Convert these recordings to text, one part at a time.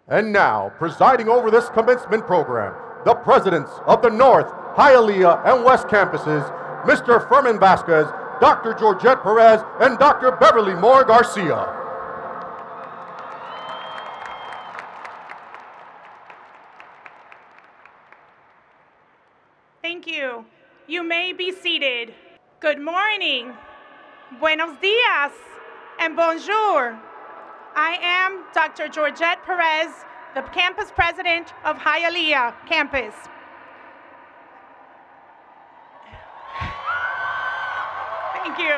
And now, presiding over this commencement program, the presidents of the North, Hialeah, and West campuses, Mr. Furman Vasquez, Dr. Georgette Perez, and Dr. Beverly Moore Garcia. Thank you. You may be seated. Good morning, buenos dias, and bonjour. I am Dr. Georgette Perez, the campus president of Hialeah campus. Thank you.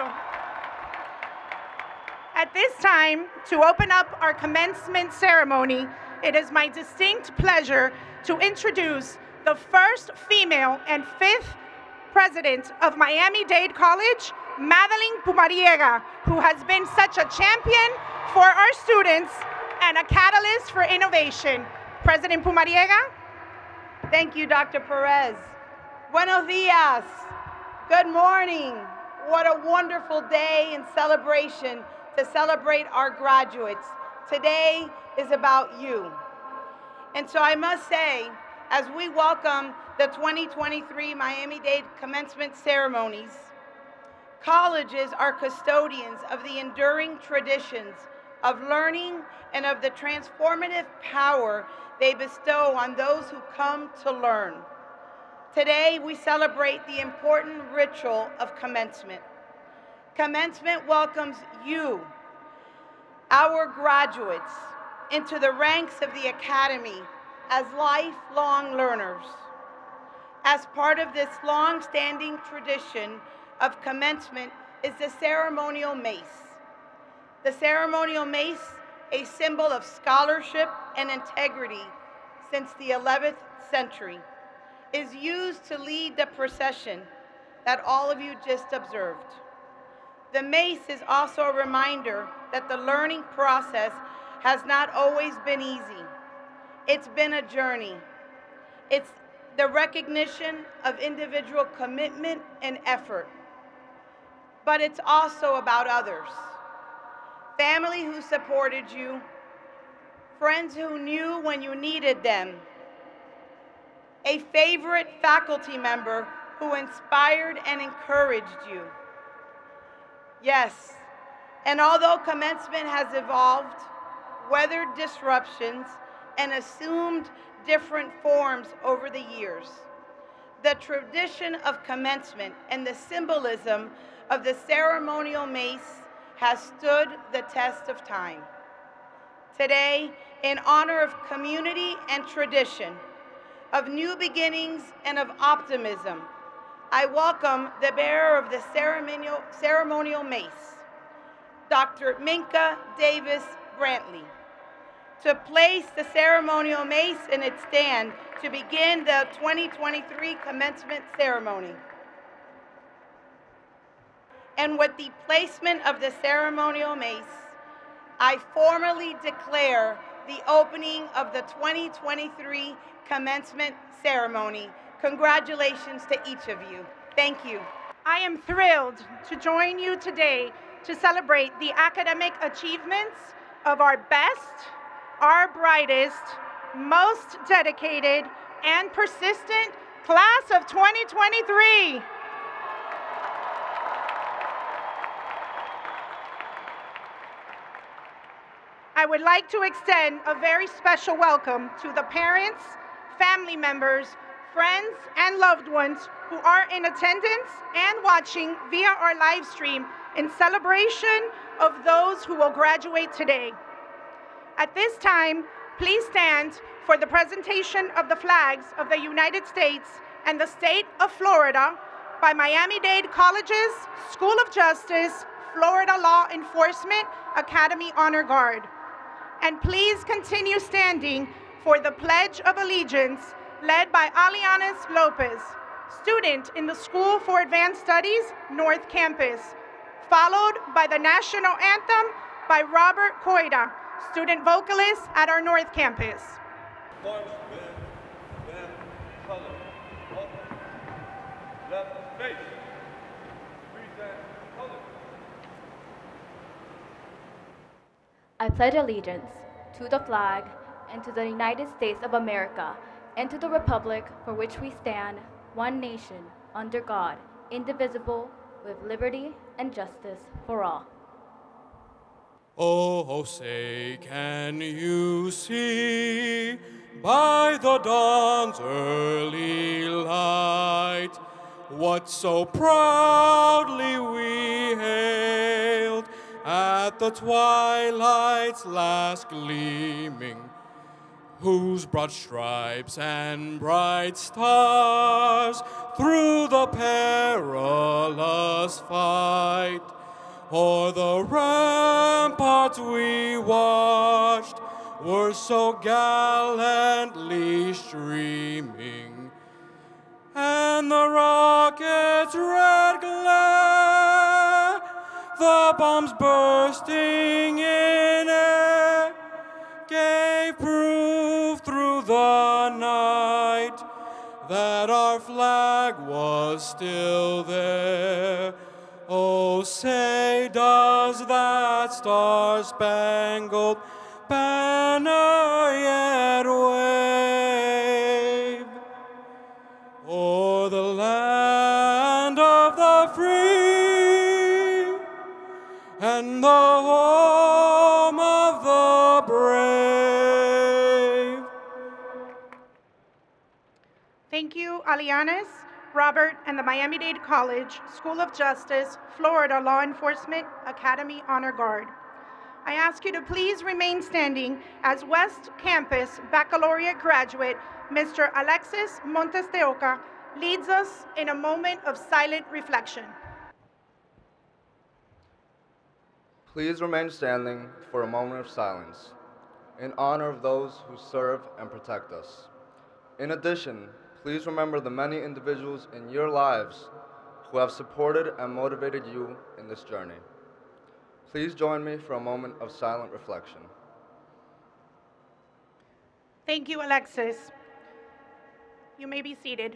At this time, to open up our commencement ceremony, it is my distinct pleasure to introduce the first female and fifth president of Miami-Dade College, Madeline Pumariega, who has been such a champion for our students and a catalyst for innovation. President Pumariega. Thank you, Dr. Perez. Buenos dias. Good morning. What a wonderful day and celebration to celebrate our graduates. Today is about you. And so I must say, as we welcome the 2023 Miami-Dade commencement ceremonies, colleges are custodians of the enduring traditions of learning and of the transformative power they bestow on those who come to learn. Today, we celebrate the important ritual of commencement. Commencement welcomes you, our graduates, into the ranks of the Academy as lifelong learners. As part of this long-standing tradition of commencement is the ceremonial mace. The ceremonial mace, a symbol of scholarship and integrity since the 11th century, is used to lead the procession that all of you just observed. The mace is also a reminder that the learning process has not always been easy. It's been a journey. It's the recognition of individual commitment and effort. But it's also about others. Family who supported you, friends who knew when you needed them, a favorite faculty member who inspired and encouraged you. Yes, and although commencement has evolved, weathered disruptions, and assumed different forms over the years, the tradition of commencement and the symbolism of the ceremonial mace has stood the test of time. Today, in honor of community and tradition, of new beginnings and of optimism, I welcome the bearer of the ceremonial mace, Dr. Minka Davis Brantley, to place the ceremonial mace in its stand to begin the 2023 commencement ceremony. And with the placement of the ceremonial mace, I formally declare the opening of the 2023 commencement ceremony. Congratulations to each of you. Thank you. I am thrilled to join you today to celebrate the academic achievements of our best, our brightest, most dedicated, and persistent class of 2023. I would like to extend a very special welcome to the parents, family members, friends, and loved ones who are in attendance and watching via our live stream in celebration of those who will graduate today. At this time, please stand for the presentation of the flags of the United States and the state of Florida by Miami-Dade College's School of Justice, Florida Law Enforcement Academy Honor Guard. And please continue standing for the Pledge of Allegiance led by Alianis Lopez, student in the School for Advanced Studies, North Campus, followed by the National Anthem by Robert Coida, student vocalist at our North Campus. March with them color. Left face. Present color. I pledge allegiance to the flag and to the United States of America, and to the republic for which we stand, one nation, under God, indivisible, with liberty and justice for all. Oh, say, can you see by the dawn's early light what so proudly we hailed at the twilight's last gleaming, whose broad stripes and bright stars through the perilous fight o'er the ramparts we watched were so gallantly streaming, and the rocket's red glare, the bombs bursting in air, gave proof through the night that our flag was still there. Oh, say, does that star-spangled banner yet wave o'er the land of the free and the home of the brave? Thank you, Alianes, Robert, and the Miami-Dade College School of Justice, Florida Law Enforcement Academy Honor Guard. I ask you to please remain standing as West Campus Baccalaureate graduate, Mr. Alexis Montes de Oca, leads us in a moment of silent reflection. Please remain standing for a moment of silence in honor of those who serve and protect us. In addition, please remember the many individuals in your lives who have supported and motivated you in this journey. Please join me for a moment of silent reflection. Thank you, Alexis. You may be seated.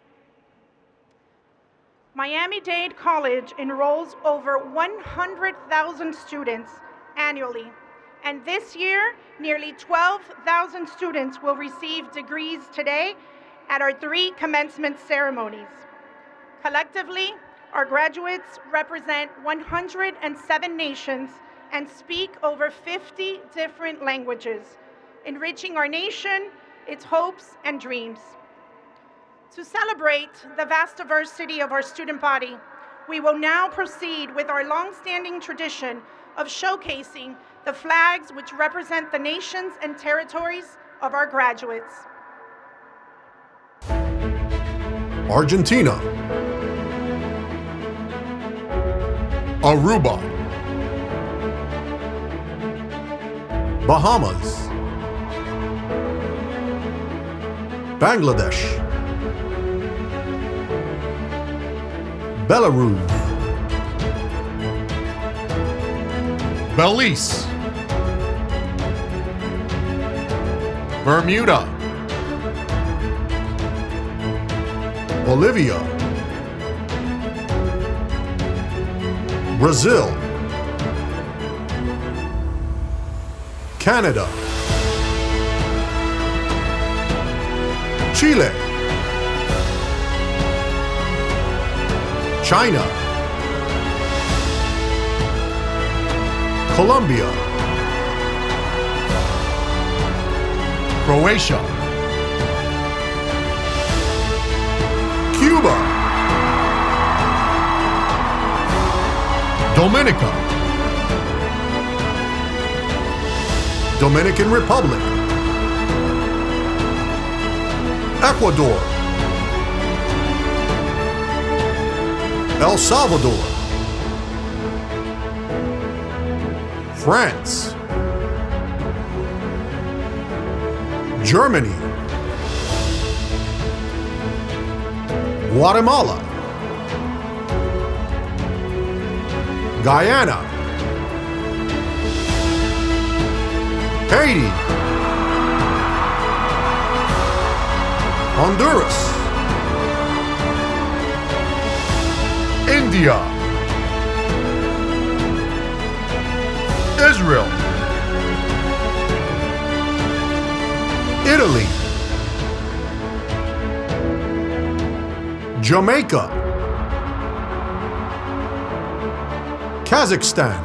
Miami-Dade College enrolls over 100,000 students annually, and this year, nearly 12,000 students will receive degrees today at our 3 commencement ceremonies. Collectively, our graduates represent 107 nations and speak over 50 different languages, enriching our nation, its hopes and dreams. To celebrate the vast diversity of our student body, we will now proceed with our long-standing tradition of showcasing the flags which represent the nations and territories of our graduates. Argentina, Aruba, Bahamas, Bangladesh, Belarus, Belize, Bermuda, Bolivia, Brazil, Canada, Chile, China, Colombia, Croatia, Cuba, Dominica, Dominican Republic, Ecuador, El Salvador, France, Germany, Guatemala, Guyana, Haiti, Honduras, India, Israel, Italy, Jamaica, Kazakhstan,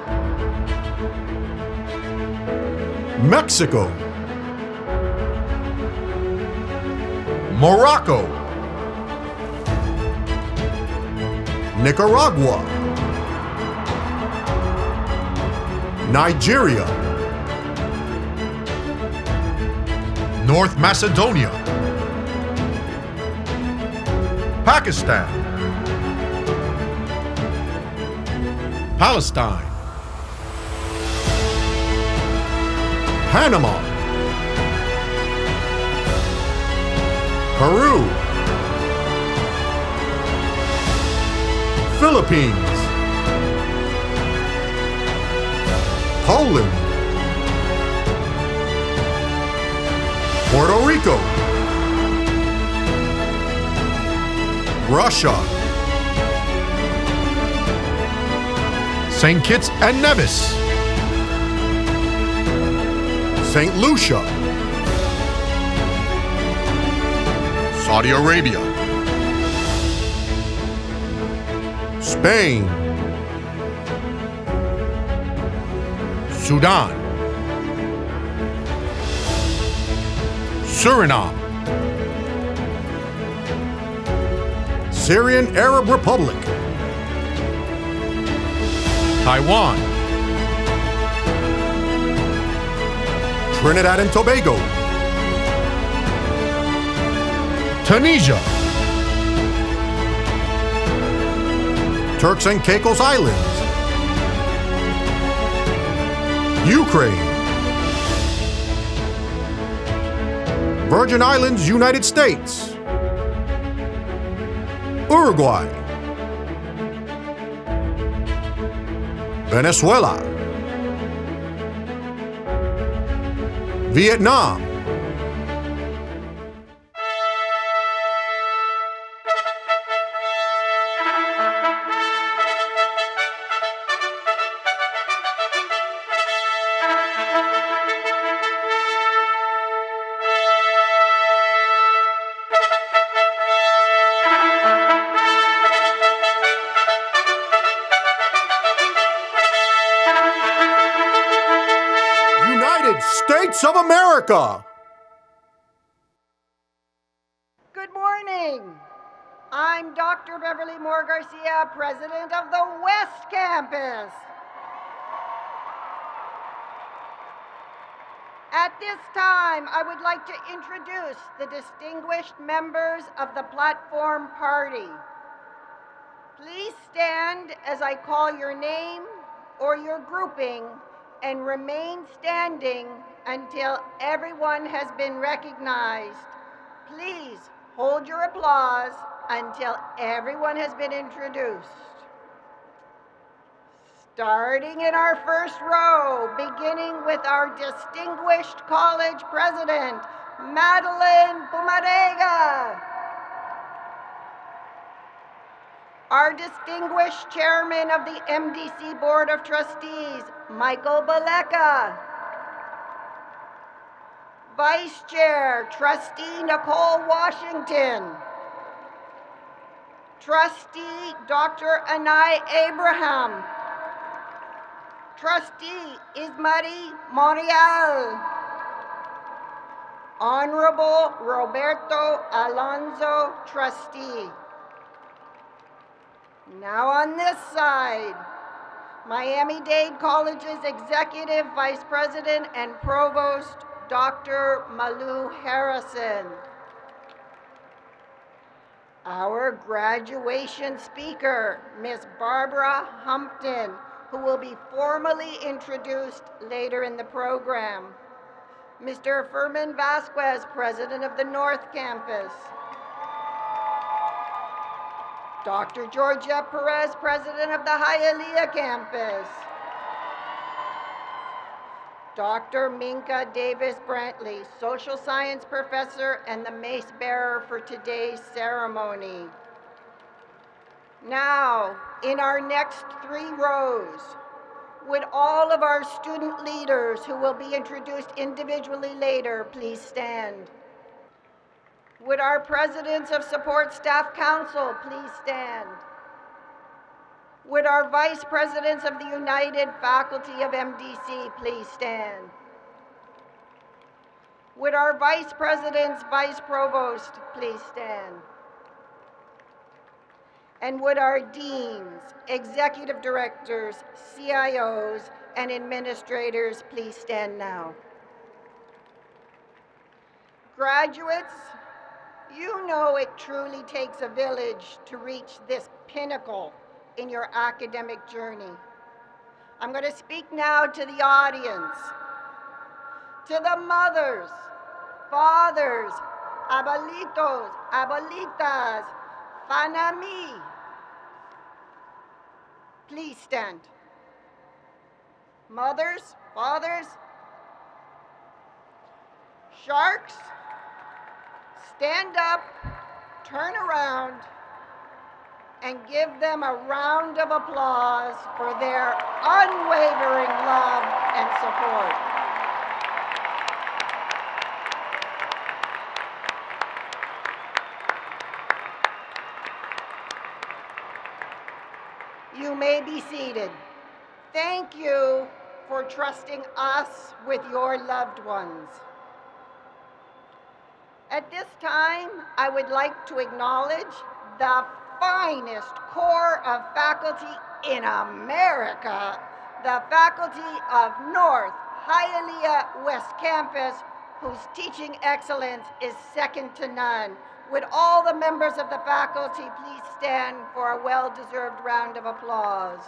Mexico, Morocco, Nicaragua, Nigeria, North Macedonia, Pakistan, Palestine, Panama, Peru, Philippines, Poland, Puerto Rico, Russia, St. Kitts and Nevis, St. Lucia, Saudi Arabia, Spain, Sudan, Suriname, Syrian Arab Republic, Taiwan, Trinidad and Tobago, Tunisia, Turks and Caicos Islands, Ukraine, Virgin Islands, United States, Uruguay, Venezuela, Vietnam, States of America. Good morning. I'm Dr. Beverly Moore Garcia, president of the West Campus. At this time, I would like to introduce the distinguished members of the Platform Party. Please stand as I call your name or your grouping and remain standing until everyone has been recognized. Please hold your applause until everyone has been introduced. Starting in our first row, beginning with our distinguished college president, Madeline Pumarega. Our distinguished chairman of the MDC Board of Trustees, Michael Baleka. Vice Chair, Trustee Nicole Washington. Trustee Dr. Anai Abraham. Trustee Ismari Morial. Honorable Roberto Alonso, Trustee. Now on this side, Miami-Dade College's Executive Vice President and Provost, Dr. Malu Harrison. Our graduation speaker, Ms. Barbara Humpton, who will be formally introduced later in the program. Mr. Furman Vasquez, President of the North Campus. Dr. Georgette Perez, President of the Hialeah Campus. Dr. Minka Davis Brantley, Social Science Professor and the mace bearer for today's ceremony. Now, in our next three rows, Would all of our student leaders, who will be introduced individually later, please stand? Would our presidents of Support Staff Council please stand? Would our vice presidents of the United Faculty of MDC please stand? Would our vice presidents, vice provost please stand? And would our deans, executive directors, CIOs, and administrators please stand now? Graduates, you know it truly takes a village to reach this pinnacle in your academic journey. I'm going to speak now to the audience, to the mothers, fathers, abuelitos, abuelitas, Fanami. Please stand. Mothers, fathers, sharks, stand up, turn around, and give them a round of applause for their unwavering love and support. You may be seated. Thank you for trusting us with your loved ones. At this time, I would like to acknowledge the finest corps of faculty in America, the faculty of North Hialeah West Campus, whose teaching excellence is second to none. Would all the members of the faculty please stand for a well-deserved round of applause?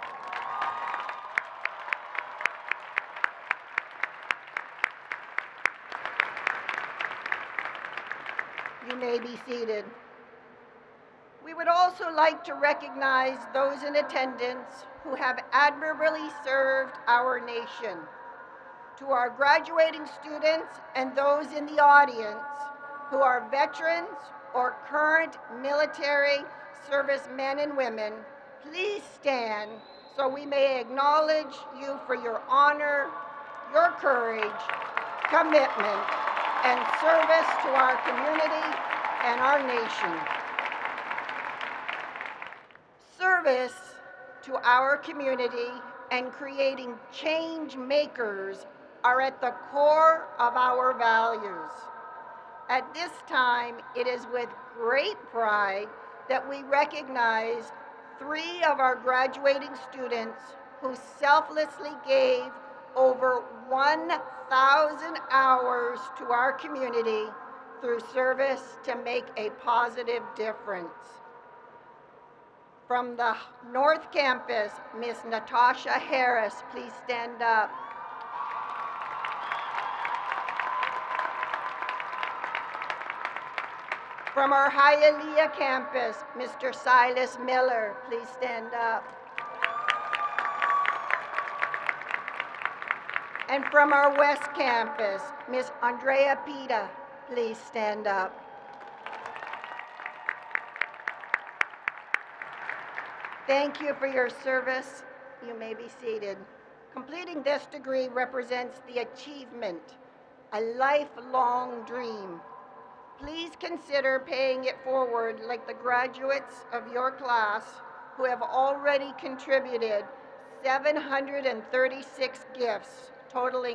You may be seated. We would also like to recognize those in attendance who have admirably served our nation. To our graduating students and those in the audience who are veterans or current military servicemen and women, please stand so we may acknowledge you for your honor, your courage, commitment, and service to our community and our nation. Service to our community and creating change makers are at the core of our values. At this time, it is with great pride that we recognize 3 of our graduating students who selflessly gave over 1,000 hours to our community through service to make a positive difference. From the North Campus, Ms. Natasha Harris, please stand up. From our Hialeah campus, Mr. Silas Miller, please stand up. And from our West Campus, Ms. Andrea Pita, please stand up. Thank you for your service. You may be seated. Completing this degree represents the achievement, a lifelong dream. Please consider paying it forward like the graduates of your class who have already contributed 736 gifts totaling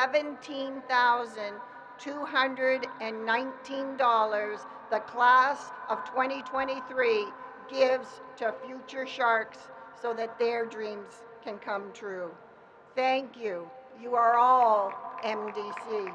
$17,219 the class of 2023 gives to future Sharks so that their dreams can come true. Thank you. You are all MDC.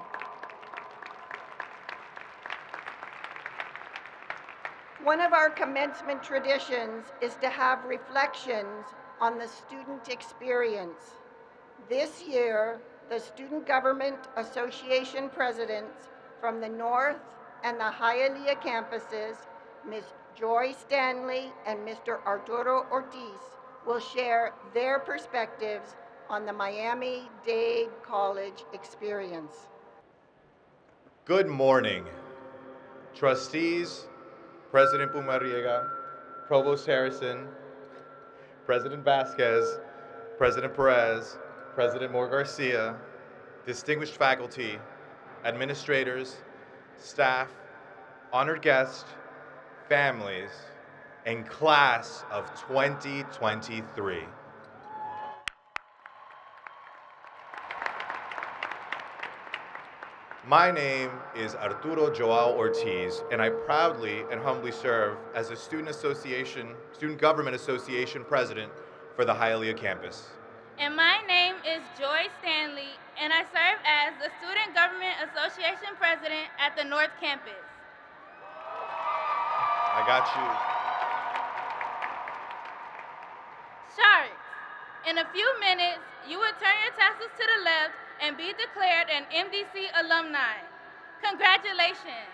One of our commencement traditions is to have reflections on the student experience. This year, the Student Government Association presidents from the North and the Hialeah campuses, Ms. Joy Stanley and Mr. Arturo Ortiz, will share their perspectives on the Miami-Dade College experience. Good morning, trustees, President Pumariega, Provost Harrison, President Vasquez, President Perez, President Moore Garcia, distinguished faculty, administrators, staff, honored guests, families, and class of 2023. My name is Arturo Joao Ortiz, and I proudly and humbly serve as the Student Government Association President for the Hialeah campus. And my name is Joy Stanley, and I serve as the Student Government Association President at the North Campus. I got you. Sharks, in a few minutes, you will turn your tassels to the left and be declared an MDC alumni. Congratulations.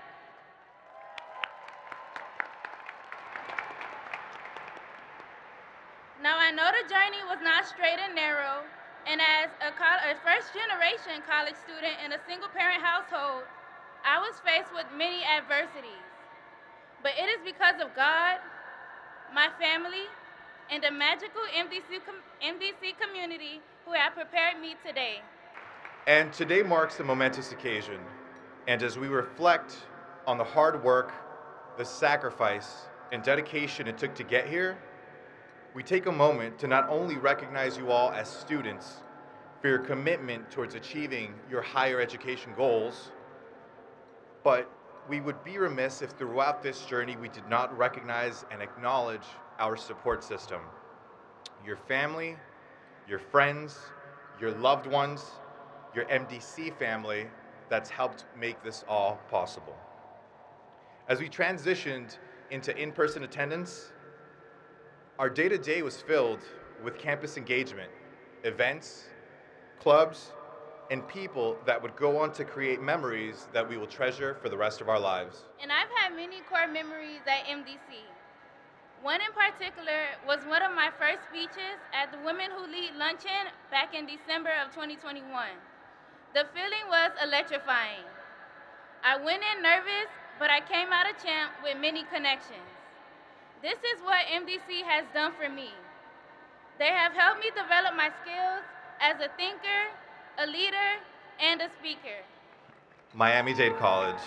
Now, I know the journey was not straight and narrow, and as a first-generation college student in a single-parent household, I was faced with many adversities. But it is because of God, my family, and the magical MDC community who have prepared me today. And today marks a momentous occasion, and as we reflect on the hard work, the sacrifice, and dedication it took to get here, we take a moment to not only recognize you all as students for your commitment towards achieving your higher education goals, but we would be remiss if throughout this journey we did not recognize and acknowledge our support system. Your family, your friends, your loved ones, your MDC family that's helped make this all possible. As we transitioned into in-person attendance, our day-to-day was filled with campus engagement, events, clubs, and people that would go on to create memories that we will treasure for the rest of our lives. And I've had many core memories at MDC. One in particular was one of my first speeches at the Women Who Lead Luncheon back in December of 2021. The feeling was electrifying. I went in nervous, but I came out a champ with many connections. This is what MDC has done for me. They have helped me develop my skills as a thinker, a leader, and a speaker. Miami-Dade College.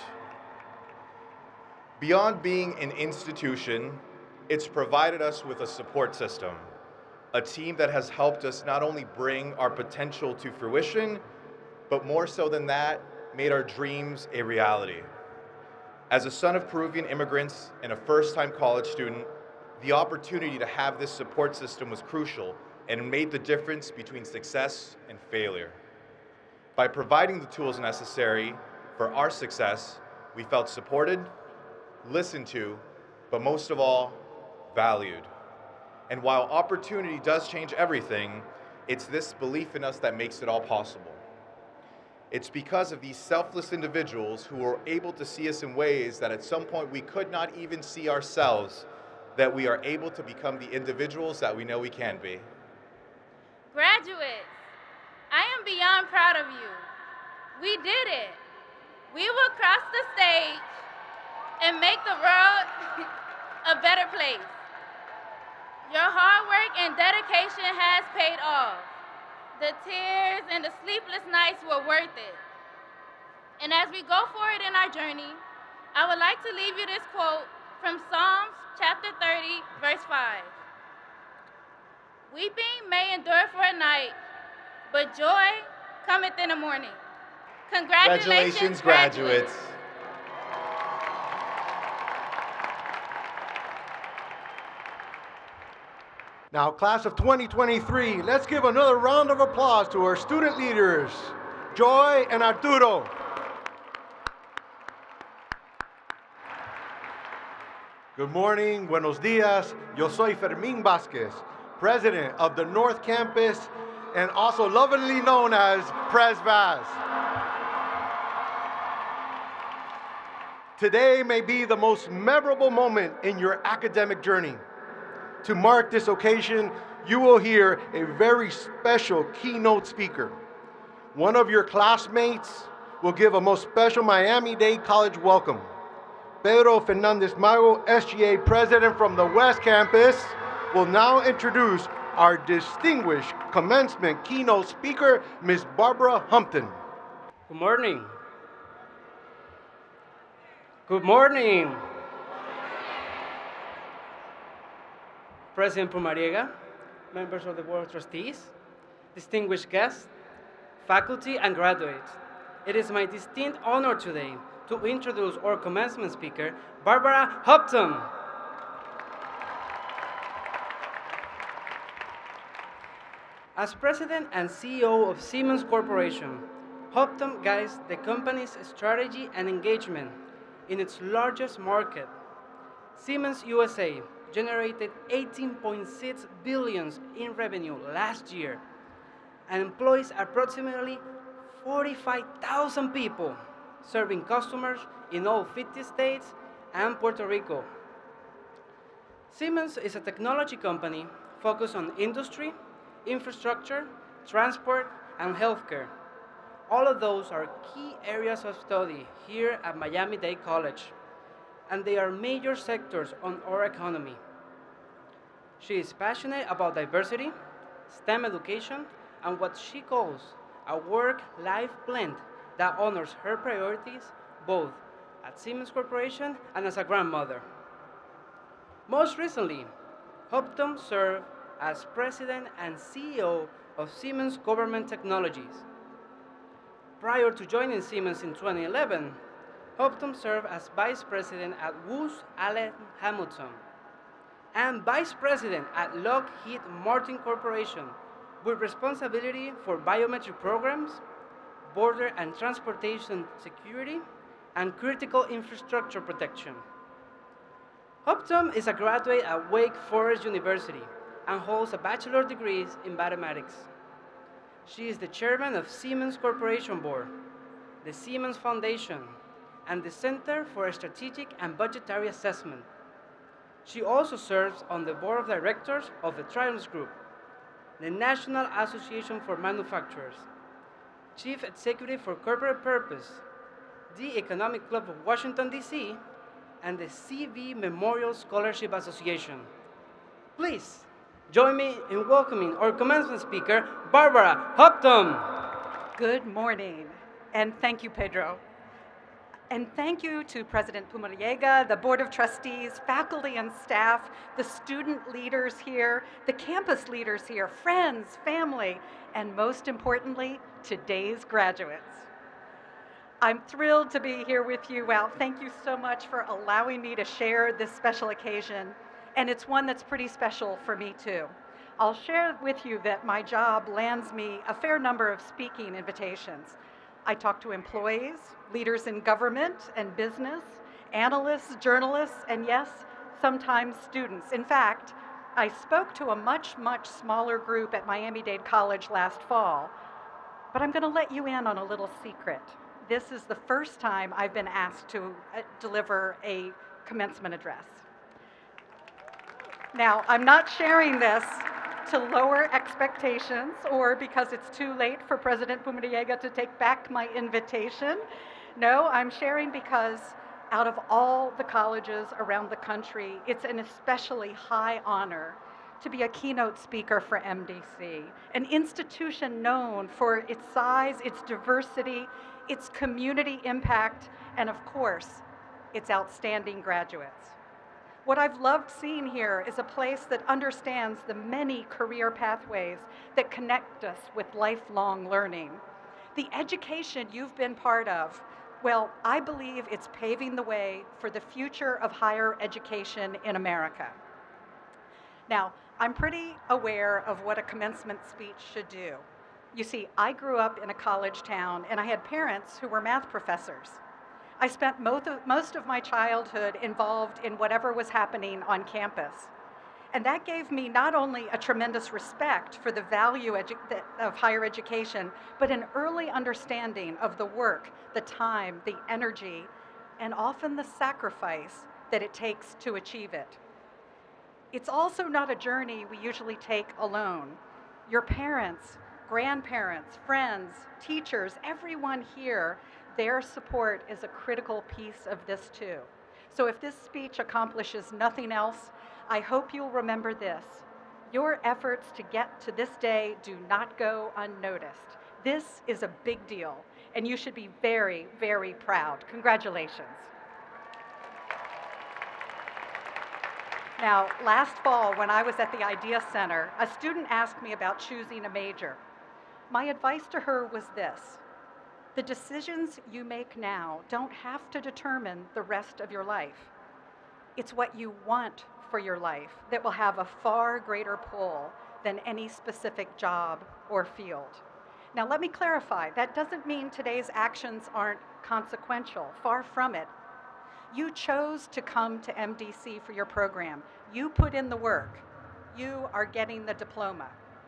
Beyond being an institution, it's provided us with a support system, a team that has helped us not only bring our potential to fruition, but more so than that, made our dreams a reality. As a son of Peruvian immigrants and a first-time college student, the opportunity to have this support system was crucial and made the difference between success and failure. By providing the tools necessary for our success, we felt supported, listened to, but most of all, valued. And while opportunity does change everything, it's this belief in us that makes it all possible. It's because of these selfless individuals who were able to see us in ways that at some point we could not even see ourselves, that we are able to become the individuals that we know we can be. Graduates, I am beyond proud of you. We did it. We will cross the stage and make the world a better place. Your hard work and dedication has paid off. The tears and the sleepless nights were worth it. And as we go forward in our journey, I would like to leave you this quote from Psalms chapter 30, verse 5. Weeping may endure for a night, but joy cometh in the morning. Congratulations, graduates. Now, class of 2023, let's give another round of applause to our student leaders, Joy and Arturo. Good morning, buenos dias. Yo soy Fermín Vázquez, president of the North Campus and also lovingly known as Prez Vaz. Today may be the most memorable moment in your academic journey. To mark this occasion, you will hear a very special keynote speaker. One of your classmates will give a most special Miami-Dade College welcome. Pedro Fernandez Mago, SGA president from the West Campus, will now introduce our distinguished commencement keynote speaker, Ms. Barbara Humpton. Good morning. Good morning. President Pumariega, members of the Board of Trustees, distinguished guests, faculty, and graduates. It is my distinct honor today to introduce our commencement speaker, Barbara Humpton. As President and CEO of Siemens Corporation, Humpton guides the company's strategy and engagement in its largest market. Siemens USA generated $18.6 billion in revenue last year and employs approximately 45,000 people, serving customers in all 50 states and Puerto Rico. Siemens is a technology company focused on industry, infrastructure, transport, and healthcare. All of those are key areas of study here at Miami-Dade College, and they are major sectors on our economy. She is passionate about diversity, STEM education, and what she calls a work-life blend that honors her priorities both at Siemens Corporation and as a grandmother. Most recently, Humpton served as President and CEO of Siemens Government Technologies. Prior to joining Siemens in 2011, Humpton served as Vice President at Booz Allen Hamilton and Vice President at Lockheed Martin Corporation, with responsibility for biometric programs, border and transportation security, and critical infrastructure protection. Humpton is a graduate at Wake Forest University and holds a bachelor's degree in mathematics. She is the chairman of Siemens Corporation Board, the Siemens Foundation, and the Center for Strategic and Budgetary Assessment. She also serves on the board of directors of the Triumph Group, the National Association for Manufacturers, Chief Executive for Corporate Purpose, the Economic Club of Washington, D.C., and the CV Memorial Scholarship Association. Please join me in welcoming our commencement speaker, Barbara Humpton. Good morning, and thank you, Pedro. And thank you to President Pumariega, the Board of Trustees, faculty and staff, the student leaders here, the campus leaders here, friends, family, and most importantly, today's graduates. I'm thrilled to be here with you. Wow, thank you so much for allowing me to share this special occasion. And it's one that's pretty special for me too. I'll share with you that my job lands me a fair number of speaking invitations. I talk to employees, leaders in government and business, analysts, journalists, and yes, sometimes students. In fact, I spoke to a much, much smaller group at Miami-Dade College last fall, but I'm gonna let you in on a little secret. This is the first time I've been asked to deliver a commencement address. Now, I'm not sharing this to lower expectations or because it's too late for President Pumariega to take back my invitation. No, I'm sharing because out of all the colleges around the country, it's an especially high honor to be a keynote speaker for MDC, an institution known for its size, its diversity, its community impact, and of course, its outstanding graduates. What I've loved seeing here is a place that understands the many career pathways that connect us with lifelong learning. The education you've been part of, well, I believe it's paving the way for the future of higher education in America. Now, I'm pretty aware of what a commencement speech should do. You see, I grew up in a college town and I had parents who were math professors. I spent most of my childhood involved in whatever was happening on campus. And that gave me not only a tremendous respect for the value of higher education, but an early understanding of the work, the time, the energy, and often the sacrifice that it takes to achieve it. It's also not a journey we usually take alone. Your parents, grandparents, friends, teachers, everyone here, their support is a critical piece of this too. So if this speech accomplishes nothing else, I hope you'll remember this. Your efforts to get to this day do not go unnoticed. This is a big deal, and you should be very, very proud. Congratulations. Now, last fall, when I was at the Idea Center, a student asked me about choosing a major. My advice to her was this: the decisions you make now don't have to determine the rest of your life. It's what you want for your life that will have a far greater pull than any specific job or field. Now, let me clarify, that doesn't mean today's actions aren't consequential. Far from it. You chose to come to MDC for your program. You put in the work. You are getting the diploma.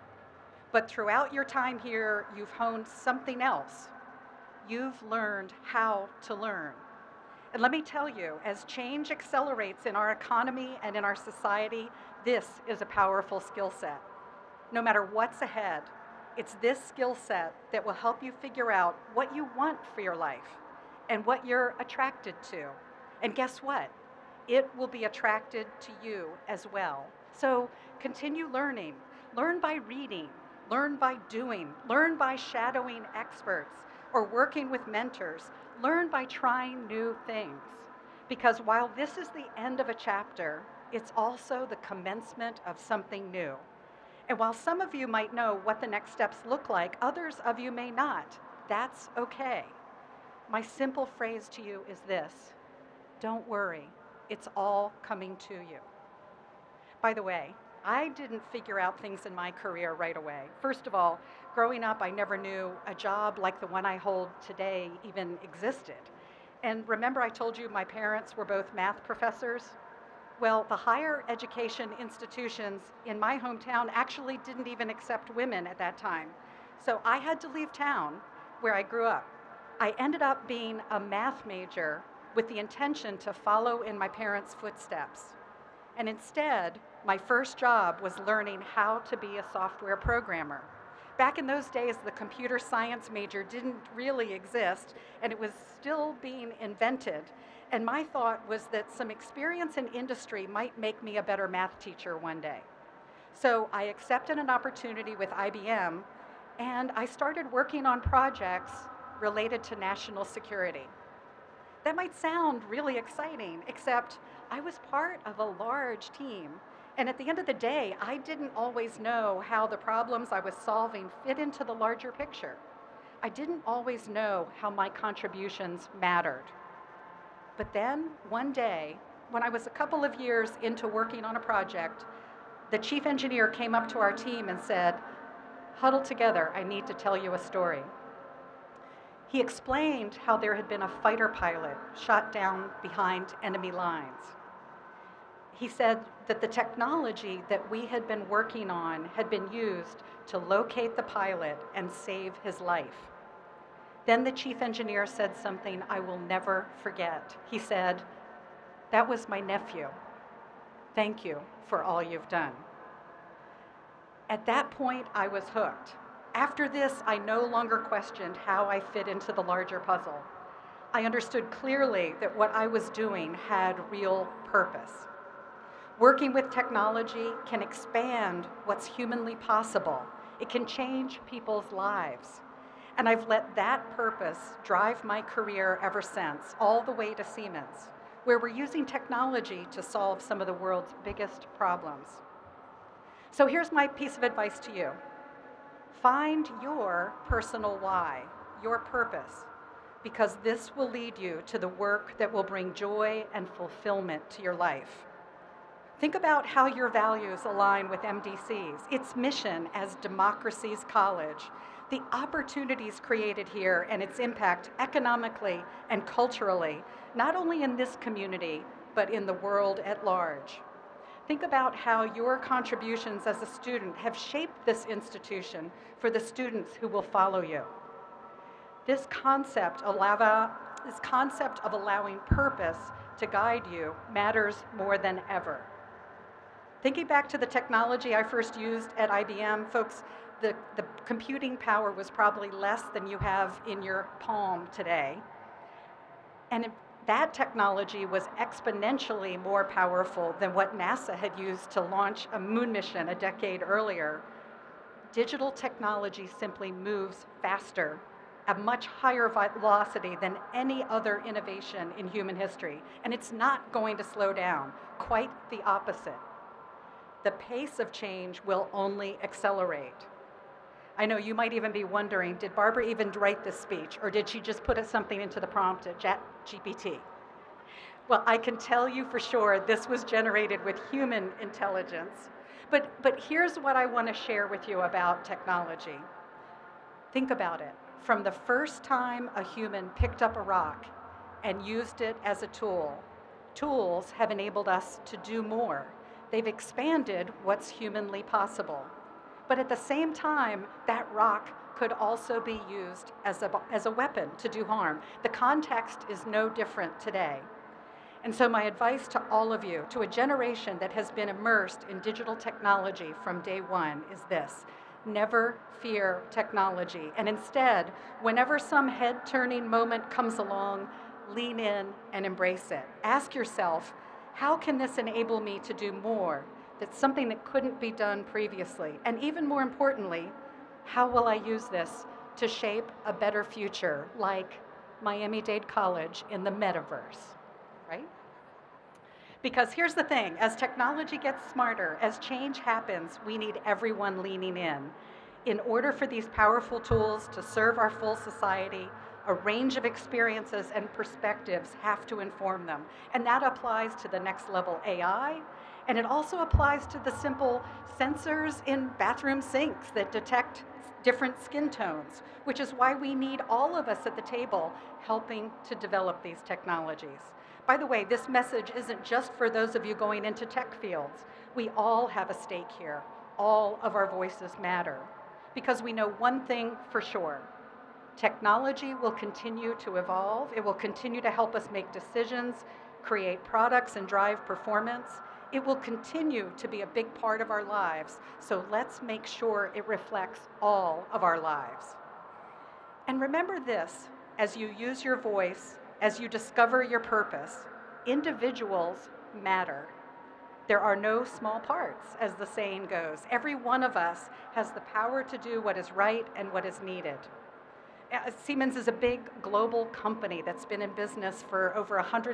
But throughout your time here, you've honed something else. You've learned how to learn. And let me tell you, as change accelerates in our economy and in our society, this is a powerful skill set. No matter what's ahead, it's this skill set that will help you figure out what you want for your life and what you're attracted to. And guess what? It will be attracted to you as well. So continue learning. Learn by reading, learn by doing, learn by shadowing experts or working with mentors. Learn by trying new things. Because while this is the end of a chapter, it's also the commencement of something new. And while some of you might know what the next steps look like, others of you may not. That's okay. My simple phrase to you is this: don't worry, it's all coming to you. By the way, I didn't figure out things in my career right away. First of all, growing up, I never knew a job like the one I hold today even existed. And remember I told you my parents were both math professors? Well, the higher education institutions in my hometown actually didn't even accept women at that time. So I had to leave town where I grew up. I ended up being a math major with the intention to follow in my parents' footsteps. And instead, my first job was learning how to be a software programmer. Back in those days, the computer science major didn't really exist, and it was still being invented. And my thought was that some experience in industry might make me a better math teacher one day. So I accepted an opportunity with IBM, and I started working on projects related to national security. That might sound really exciting, except I was part of a large team. And at the end of the day, I didn't always know how the problems I was solving fit into the larger picture. I didn't always know how my contributions mattered. But then, one day, when I was a couple of years into working on a project, the chief engineer came up to our team and said, "Huddle together, I need to tell you a story." He explained how there had been a fighter pilot shot down behind enemy lines. He said that the technology that we had been working on had been used to locate the pilot and save his life. Then the chief engineer said something I will never forget. He said, "That was my nephew. Thank you for all you've done." At that point, I was hooked. After this, I no longer questioned how I fit into the larger puzzle. I understood clearly that what I was doing had real purpose. Working with technology can expand what's humanly possible. It can change people's lives. And I've let that purpose drive my career ever since, all the way to Siemens, where we're using technology to solve some of the world's biggest problems. So here's my piece of advice to you. Find your personal why, your purpose, because this will lead you to the work that will bring joy and fulfillment to your life. Think about how your values align with MDC's, its mission as democracy's college, the opportunities created here and its impact economically and culturally, not only in this community, but in the world at large. Think about how your contributions as a student have shaped this institution for the students who will follow you. This concept of allowing purpose to guide you matters more than ever. Thinking back to the technology I first used at IBM, folks, the computing power was probably less than you have in your palm today. And That technology was exponentially more powerful than what NASA had used to launch a moon mission a decade earlier. Digital technology simply moves faster at much higher velocity than any other innovation in human history, and it's not going to slow down, quite the opposite. The pace of change will only accelerate. I know you might even be wondering, did Barbara even write this speech, or did she just put something into the prompt at ChatGPT? Well, I can tell you for sure this was generated with human intelligence. But here's what I want to share with you about technology. Think about it. From the first time a human picked up a rock and used it as a tool, tools have enabled us to do more. They've expanded what's humanly possible. But at the same time, that rock could also be used as a weapon to do harm. The context is no different today. And so my advice to all of you, to a generation that has been immersed in digital technology from day one, is this: never fear technology. And instead, whenever some head-turning moment comes along, lean in and embrace it. Ask yourself, how can this enable me to do more? That's something that couldn't be done previously. And even more importantly, how will I use this to shape a better future, like Miami-Dade College in the metaverse, right? Because here's the thing, as technology gets smarter, as change happens, we need everyone leaning in. In order for these powerful tools to serve our full society, a range of experiences and perspectives have to inform them. And that applies to the next level AI, and it also applies to the simple sensors in bathroom sinks that detect different skin tones, which is why we need all of us at the table helping to develop these technologies. By the way, this message isn't just for those of you going into tech fields. We all have a stake here. All of our voices matter. Because we know one thing for sure. Technology will continue to evolve. It will continue to help us make decisions, create products, and drive performance. It will continue to be a big part of our lives. So let's make sure it reflects all of our lives. And remember this, as you use your voice, as you discover your purpose, individuals matter. There are no small parts, as the saying goes. Every one of us has the power to do what is right and what is needed. Siemens is a big global company that's been in business for over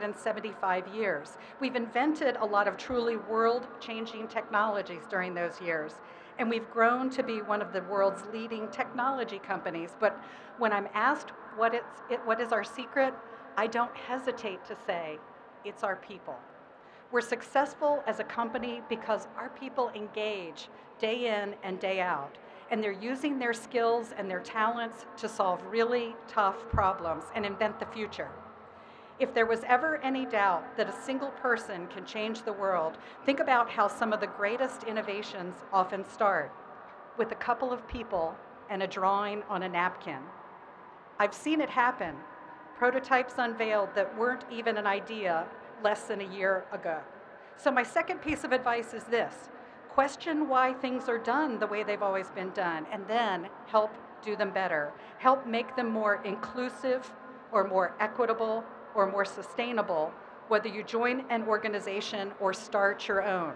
175 years. We've invented a lot of truly world-changing technologies during those years, and we've grown to be one of the world's leading technology companies. But when I'm asked what is our secret, I don't hesitate to say it's our people. We're successful as a company because our people engage day in and day out. And they're using their skills and their talents to solve really tough problems and invent the future. If there was ever any doubt that a single person can change the world, think about how some of the greatest innovations often start with a couple of people and a drawing on a napkin. I've seen it happen. Prototypes unveiled that weren't even an idea less than a year ago. So my second piece of advice is this: question why things are done the way they've always been done, and then help do them better. Help make them more inclusive or more equitable or more sustainable, whether you join an organization or start your own.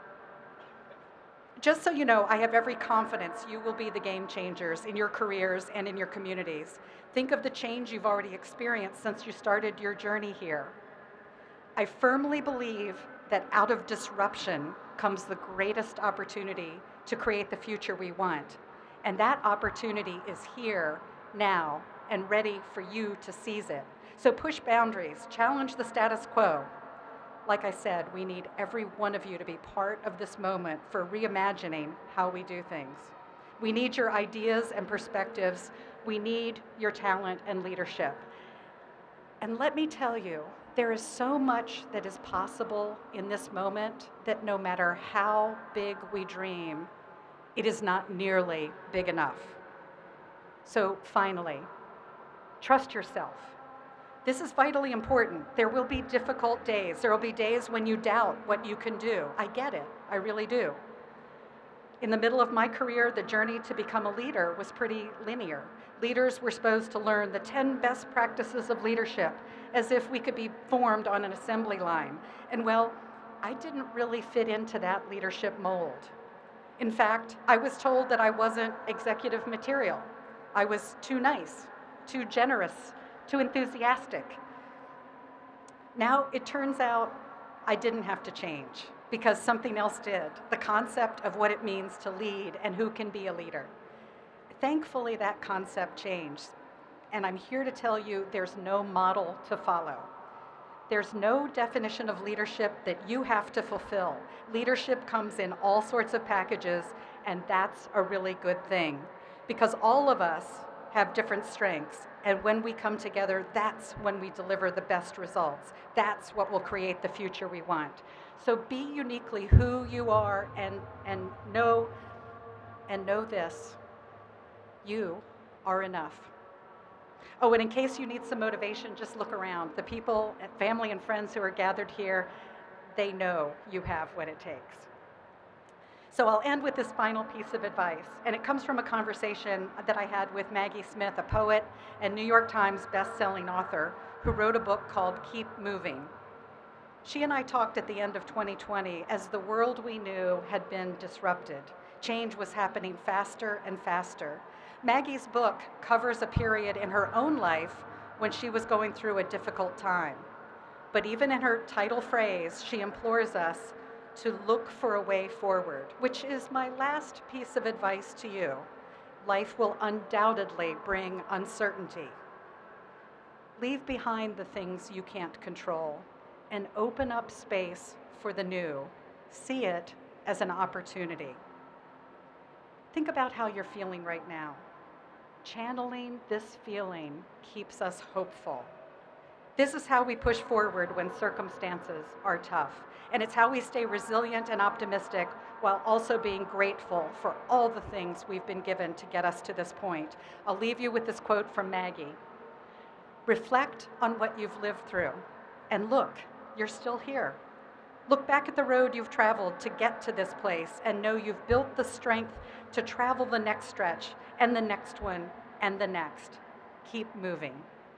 Just so you know, I have every confidence you will be the game changers in your careers and in your communities. Think of the change you've already experienced since you started your journey here. I firmly believe that out of disruption comes the greatest opportunity to create the future we want. And that opportunity is here, now, and ready for you to seize it. So push boundaries, challenge the status quo. Like I said, we need every one of you to be part of this moment for reimagining how we do things. We need your ideas and perspectives. We need your talent and leadership. And let me tell you, there is so much that is possible in this moment that no matter how big we dream, it is not nearly big enough. So finally, trust yourself. This is vitally important. There will be difficult days. There will be days when you doubt what you can do. I get it. I really do. In the middle of my career, the journey to become a leader was pretty linear. Leaders were supposed to learn the 10 best practices of leadership as if we could be formed on an assembly line. And well, I didn't really fit into that leadership mold. In fact, I was told that I wasn't executive material. I was too nice, too generous, too enthusiastic. Now it turns out I didn't have to change because something else did, the concept of what it means to lead and who can be a leader. Thankfully, that concept changed, and I'm here to tell you there's no model to follow. There's no definition of leadership that you have to fulfill. Leadership comes in all sorts of packages, and that's a really good thing because all of us have different strengths, and when we come together, that's when we deliver the best results. That's what will create the future we want. So be uniquely who you are and know this, you are enough. Oh, and in case you need some motivation, just look around. The people, family and friends who are gathered here, they know you have what it takes. So I'll end with this final piece of advice, and it comes from a conversation that I had with Maggie Smith, a poet and New York Times best-selling author who wrote a book called Keep Moving. She and I talked at the end of 2020 as the world we knew had been disrupted. Change was happening faster and faster. Maggie's book covers a period in her own life when she was going through a difficult time. But even in her title phrase, she implores us to look for a way forward, which is my last piece of advice to you. Life will undoubtedly bring uncertainty. Leave behind the things you can't control and open up space for the new. See it as an opportunity. Think about how you're feeling right now. Channeling this feeling keeps us hopeful. This is how we push forward when circumstances are tough. And it's how we stay resilient and optimistic while also being grateful for all the things we've been given to get us to this point. I'll leave you with this quote from Maggie. Reflect on what you've lived through, and look, you're still here. Look back at the road you've traveled to get to this place and know you've built the strength to travel the next stretch and the next one and the next. Keep moving.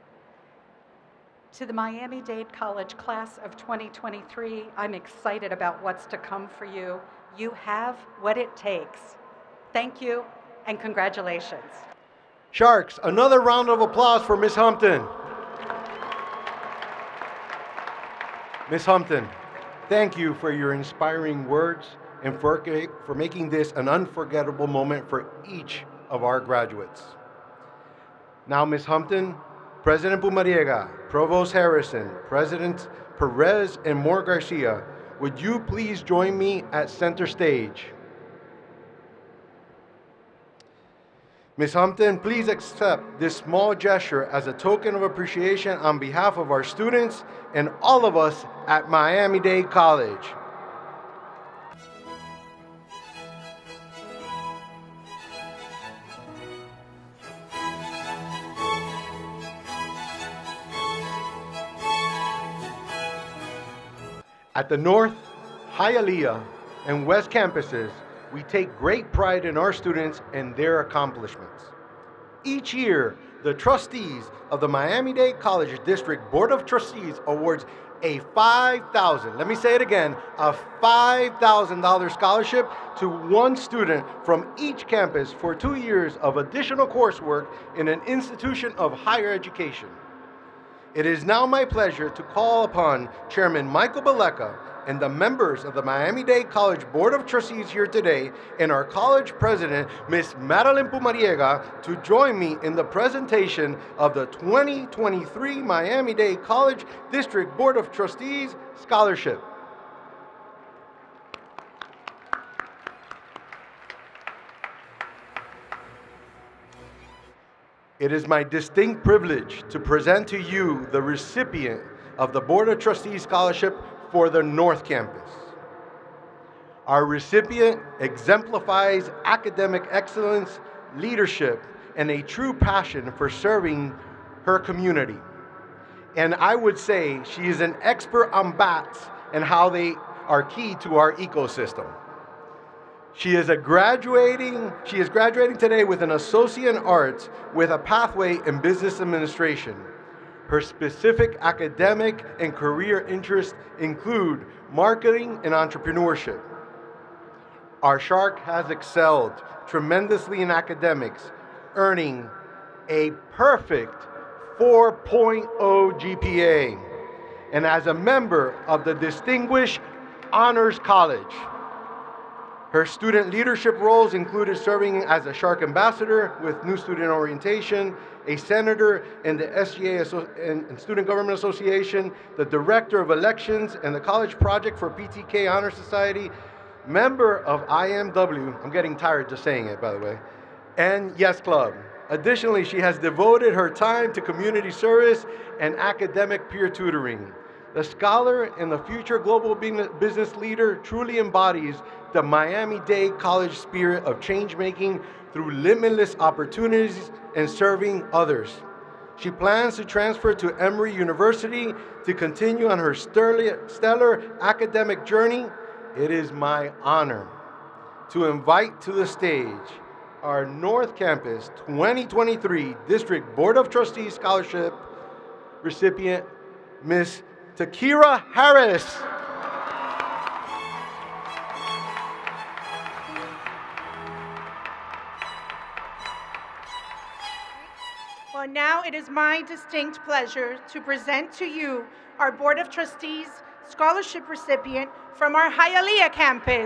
To the Miami-Dade College class of 2023, I'm excited about what's to come for you. You have what it takes. Thank you and congratulations. Sharks, another round of applause for Ms. Humpton. Ms. Humpton, thank you for your inspiring words and for making this an unforgettable moment for each of our graduates. Now, Ms. Humpton, President Pumariega, Provost Harrison, Presidents Perez and Moore Garcia, would you please join me at center stage? Ms. Humpton, please accept this small gesture as a token of appreciation on behalf of our students and all of us at Miami-Dade College. At the North, Hialeah, and West campuses, we take great pride in our students and their accomplishments. Each year, the trustees of the Miami-Dade College District Board of Trustees awards a $5,000, let me say it again, a $5,000 scholarship to one student from each campus for 2 years of additional coursework in an institution of higher education. It is now my pleasure to call upon Chairman Michael Beleka and the members of the Miami-Dade College Board of Trustees here today and our college president, Ms. Madeline Pumariega, to join me in the presentation of the 2023 Miami-Dade College District Board of Trustees Scholarship. It is my distinct privilege to present to you the recipient of the Board of Trustees Scholarship for the North Campus. Our recipient exemplifies academic excellence, leadership, and a true passion for serving her community. And I would say she is an expert on bats and how they are key to our ecosystem. She is graduating today with an Associate in Arts with a pathway in Business Administration. Her specific academic and career interests include marketing and entrepreneurship. Our shark has excelled tremendously in academics, earning a perfect 4.0 GPA, and as a member of the Distinguished Honors College. Her student leadership roles included serving as a Shark Ambassador with New Student Orientation, a senator in the SGA and Student Government Association, the Director of Elections and the College Project for PTK Honor Society, member of IMW, I'm getting tired just saying it, by the way, and Yes Club. Additionally, she has devoted her time to community service and academic peer tutoring. The scholar and the future global business leader truly embodies the Miami-Dade College spirit of change-making through limitless opportunities and serving others. She plans to transfer to Emory University to continue on her stellar academic journey. It is my honor to invite to the stage our North Campus 2023 District Board of Trustees Scholarship recipient, Ms. Takira Harris. Well, now it is my distinct pleasure to present to you our Board of Trustees scholarship recipient from our Hialeah campus.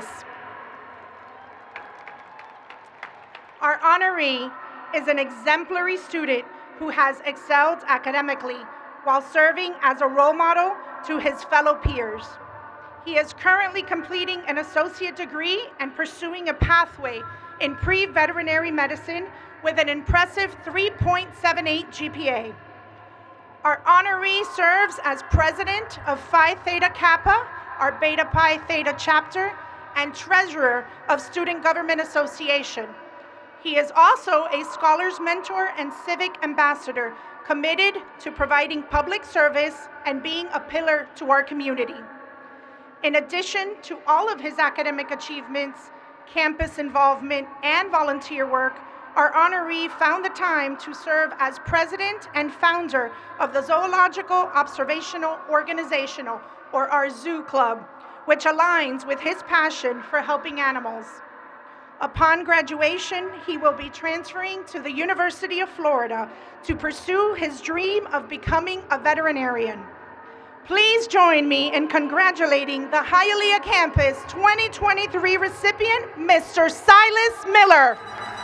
Our honoree is an exemplary student who has excelled academically while serving as a role model to his fellow peers. He is currently completing an associate degree and pursuing a pathway in pre-veterinary medicine with an impressive 3.78 GPA. Our honoree serves as president of Phi Theta Kappa, our Beta Pi Theta chapter, and treasurer of Student Government Association. He is also a scholars mentor and civic ambassador committed to providing public service and being a pillar to our community. In addition to all of his academic achievements, campus involvement, and volunteer work, our honoree found the time to serve as president and founder of the Zoological Observational Organizational, or our Zoo Club, which aligns with his passion for helping animals. Upon graduation, he will be transferring to the University of Florida to pursue his dream of becoming a veterinarian. Please join me in congratulating the Hialeah Campus 2023 recipient, Mr. Silas Miller.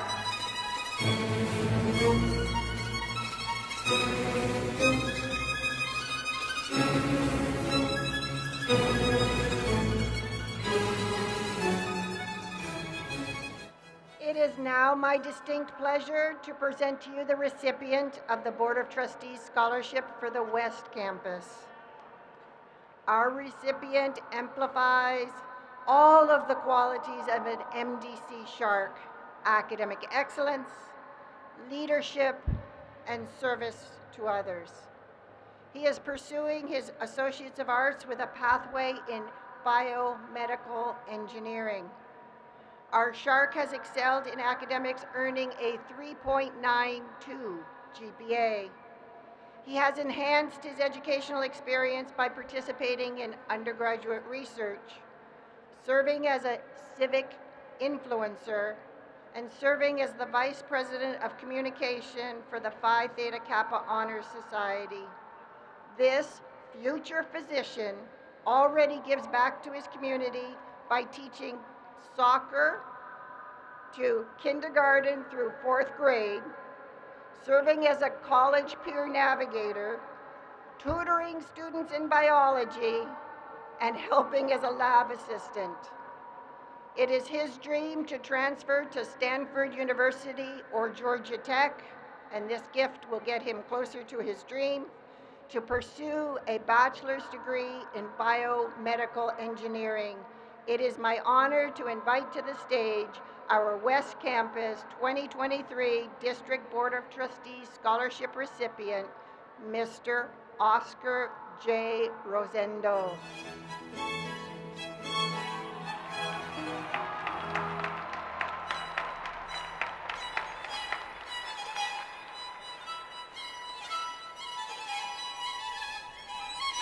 It is now my distinct pleasure to present to you the recipient of the Board of Trustees Scholarship for the West Campus. Our recipient amplifies all of the qualities of an MDC Shark: academic excellence, leadership, and service to others. He is pursuing his Associates of Arts with a pathway in biomedical engineering. Our Shark has excelled in academics, earning a 3.92 GPA. He has enhanced his educational experience by participating in undergraduate research, serving as a civic influencer, and serving as the Vice President of Communication for the Phi Theta Kappa Honor Society. This future physician already gives back to his community by teaching soccer to kindergarten through 4th grade, serving as a college peer navigator, tutoring students in biology, and helping as a lab assistant. It is his dream to transfer to Stanford University or Georgia Tech, and this gift will get him closer to his dream, to pursue a bachelor's degree in biomedical engineering. It is my honor to invite to the stage our West Campus 2023 District Board of Trustees Scholarship recipient, Mr. Oscar J. Rosendo.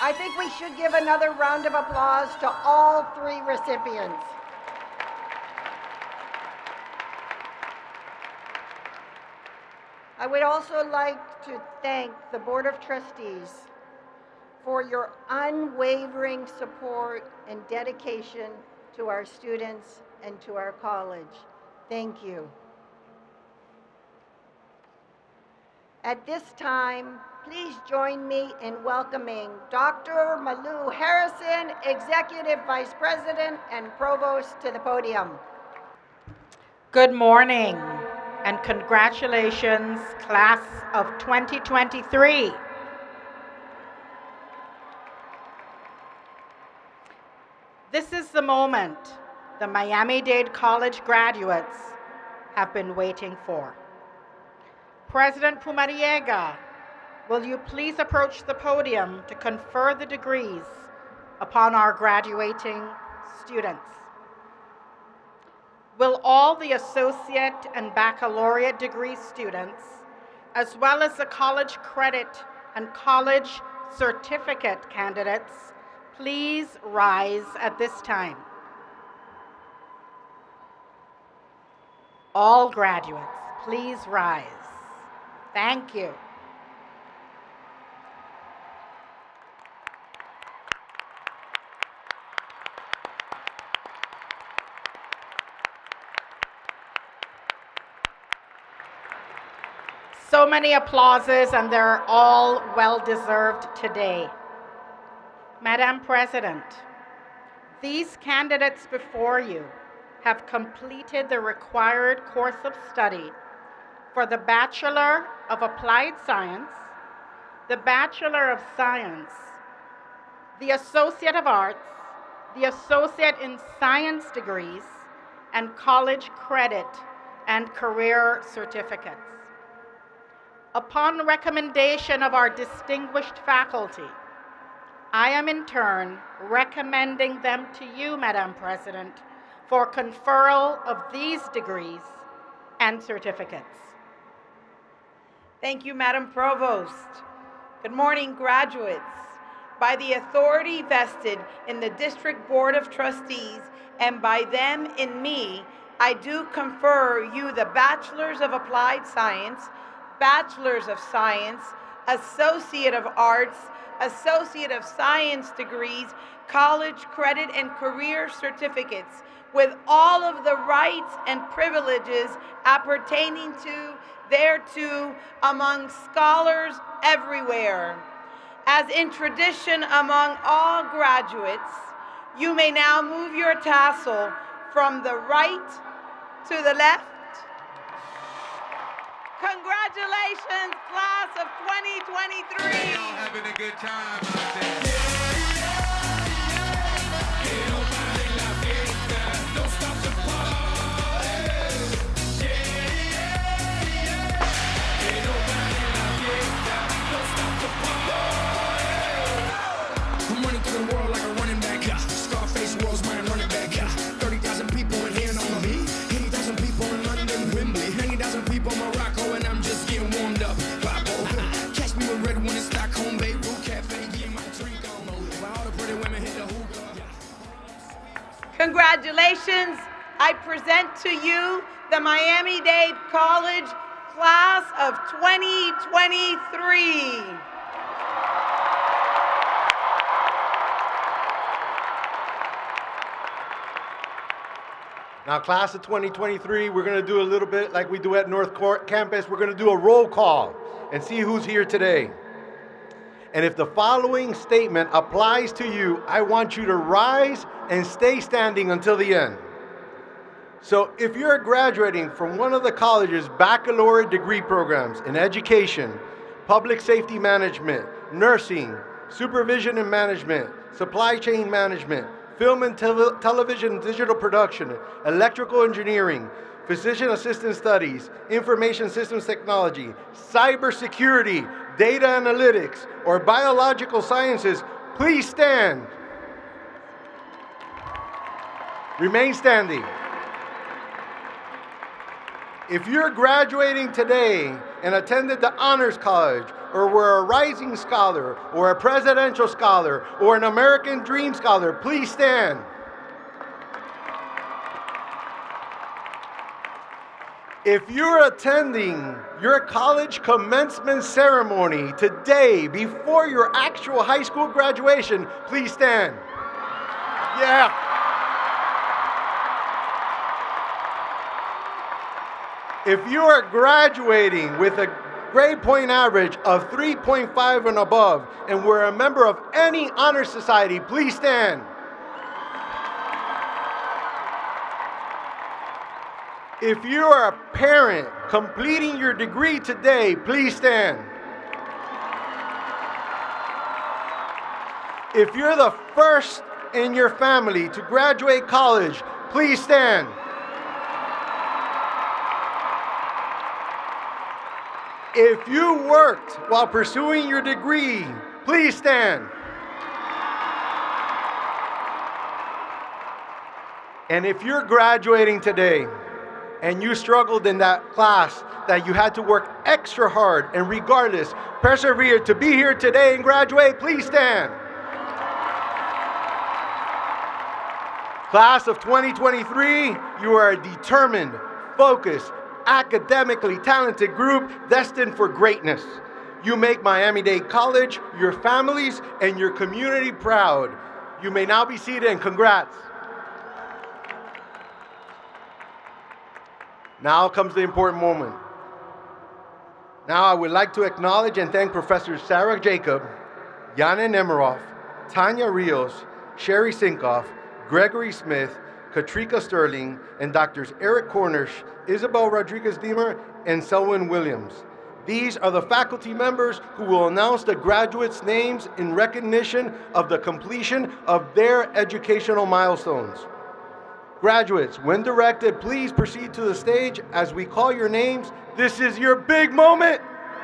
I think we should give another round of applause to all three recipients. I would also like to thank the Board of Trustees for your unwavering support and dedication to our students and to our college. Thank you. At this time, please join me in welcoming Dr. Malou Harrison, Executive Vice President and Provost, to the podium. Good morning and congratulations, class of 2023. This is the moment the Miami-Dade College graduates have been waiting for. President Pumariega, will you please approach the podium to confer the degrees upon our graduating students? Will all the associate and baccalaureate degree students, as well as the college credit and college certificate candidates, please rise at this time? All graduates, please rise. Thank you. So many applauses, and they're all well-deserved today. Madam President, these candidates before you have completed the required course of study for the Bachelor of Applied Science, the Bachelor of Science, the Associate of Arts, the Associate in Science degrees, and college credit and career certificates. Upon recommendation of our distinguished faculty, I am in turn recommending them to you, Madam President, for conferral of these degrees and certificates. Thank you, Madam Provost. Good morning, graduates. By the authority vested in the District Board of Trustees and by them in me, I do confer you the Bachelors of Applied Science, Bachelors of Science, Associate of Arts, Associate of Science degrees, college credit and career certificates with all of the rights and privileges appertaining to thereto among scholars everywhere. As in tradition among all graduates, you may now move your tassel from the right to the left. Congratulations, class of 2023. Y'all having a good time out there. Don't stop the party. Ain't nobody in la fiesta. Don't stop the party. I'm running through the world like a running back. Scarface world's my running back. 30,000 people in here know me. 80,000 people in London, Wembley. 90,000 people in Morocco, and I'm just getting warmed up. Catch me with red one in Stockholm, Beirut Cafe, getting my drink on. While all the pretty women hit the hookah. Congratulations. I present to you the Miami-Dade College class of 2023. Now, class of 2023, we're going to do a little bit like we do at North Court Campus. We're going to do a roll call and see who's here today. And if the following statement applies to you, I want you to rise and stay standing until the end. So if you're graduating from one of the college's baccalaureate degree programs in education, public safety management, nursing, supervision and management, supply chain management, film and television and digital production, electrical engineering, physician assistant studies, information systems technology, cybersecurity, data analytics, or biological sciences, please stand. Remain standing. If you're graduating today and attended the Honors College or were a Rising Scholar, or a Presidential Scholar, or an American Dream Scholar, please stand. If you're attending your college commencement ceremony today before your actual high school graduation, please stand. Yeah. If you are graduating with a grade point average of 3.5 and above and were a member of any honor society, please stand. If you are a parent completing your degree today, please stand. If you're the first in your family to graduate college, please stand. If you worked while pursuing your degree, please stand. And if you're graduating today and you struggled in that class that you had to work extra hard and regardless persevered to be here today and graduate, please stand. Class of 2023, you are a determined, focused, academically talented group destined for greatness. You make Miami-Dade College, your families, and your community proud. You may now be seated and congrats. Now comes the important moment. Now I would like to acknowledge and thank Professors Sarah Jacob, Yana Nemiroff, Tanya Rios, Sherry Sinkoff, Gregory Smith, Katrika Sterling, and Drs. Eric Cornish, Isabel Rodriguez-Deemer, and Selwyn Williams. These are the faculty members who will announce the graduates' names in recognition of the completion of their educational milestones. Graduates, when directed, please proceed to the stage as we call your names. This is your big moment.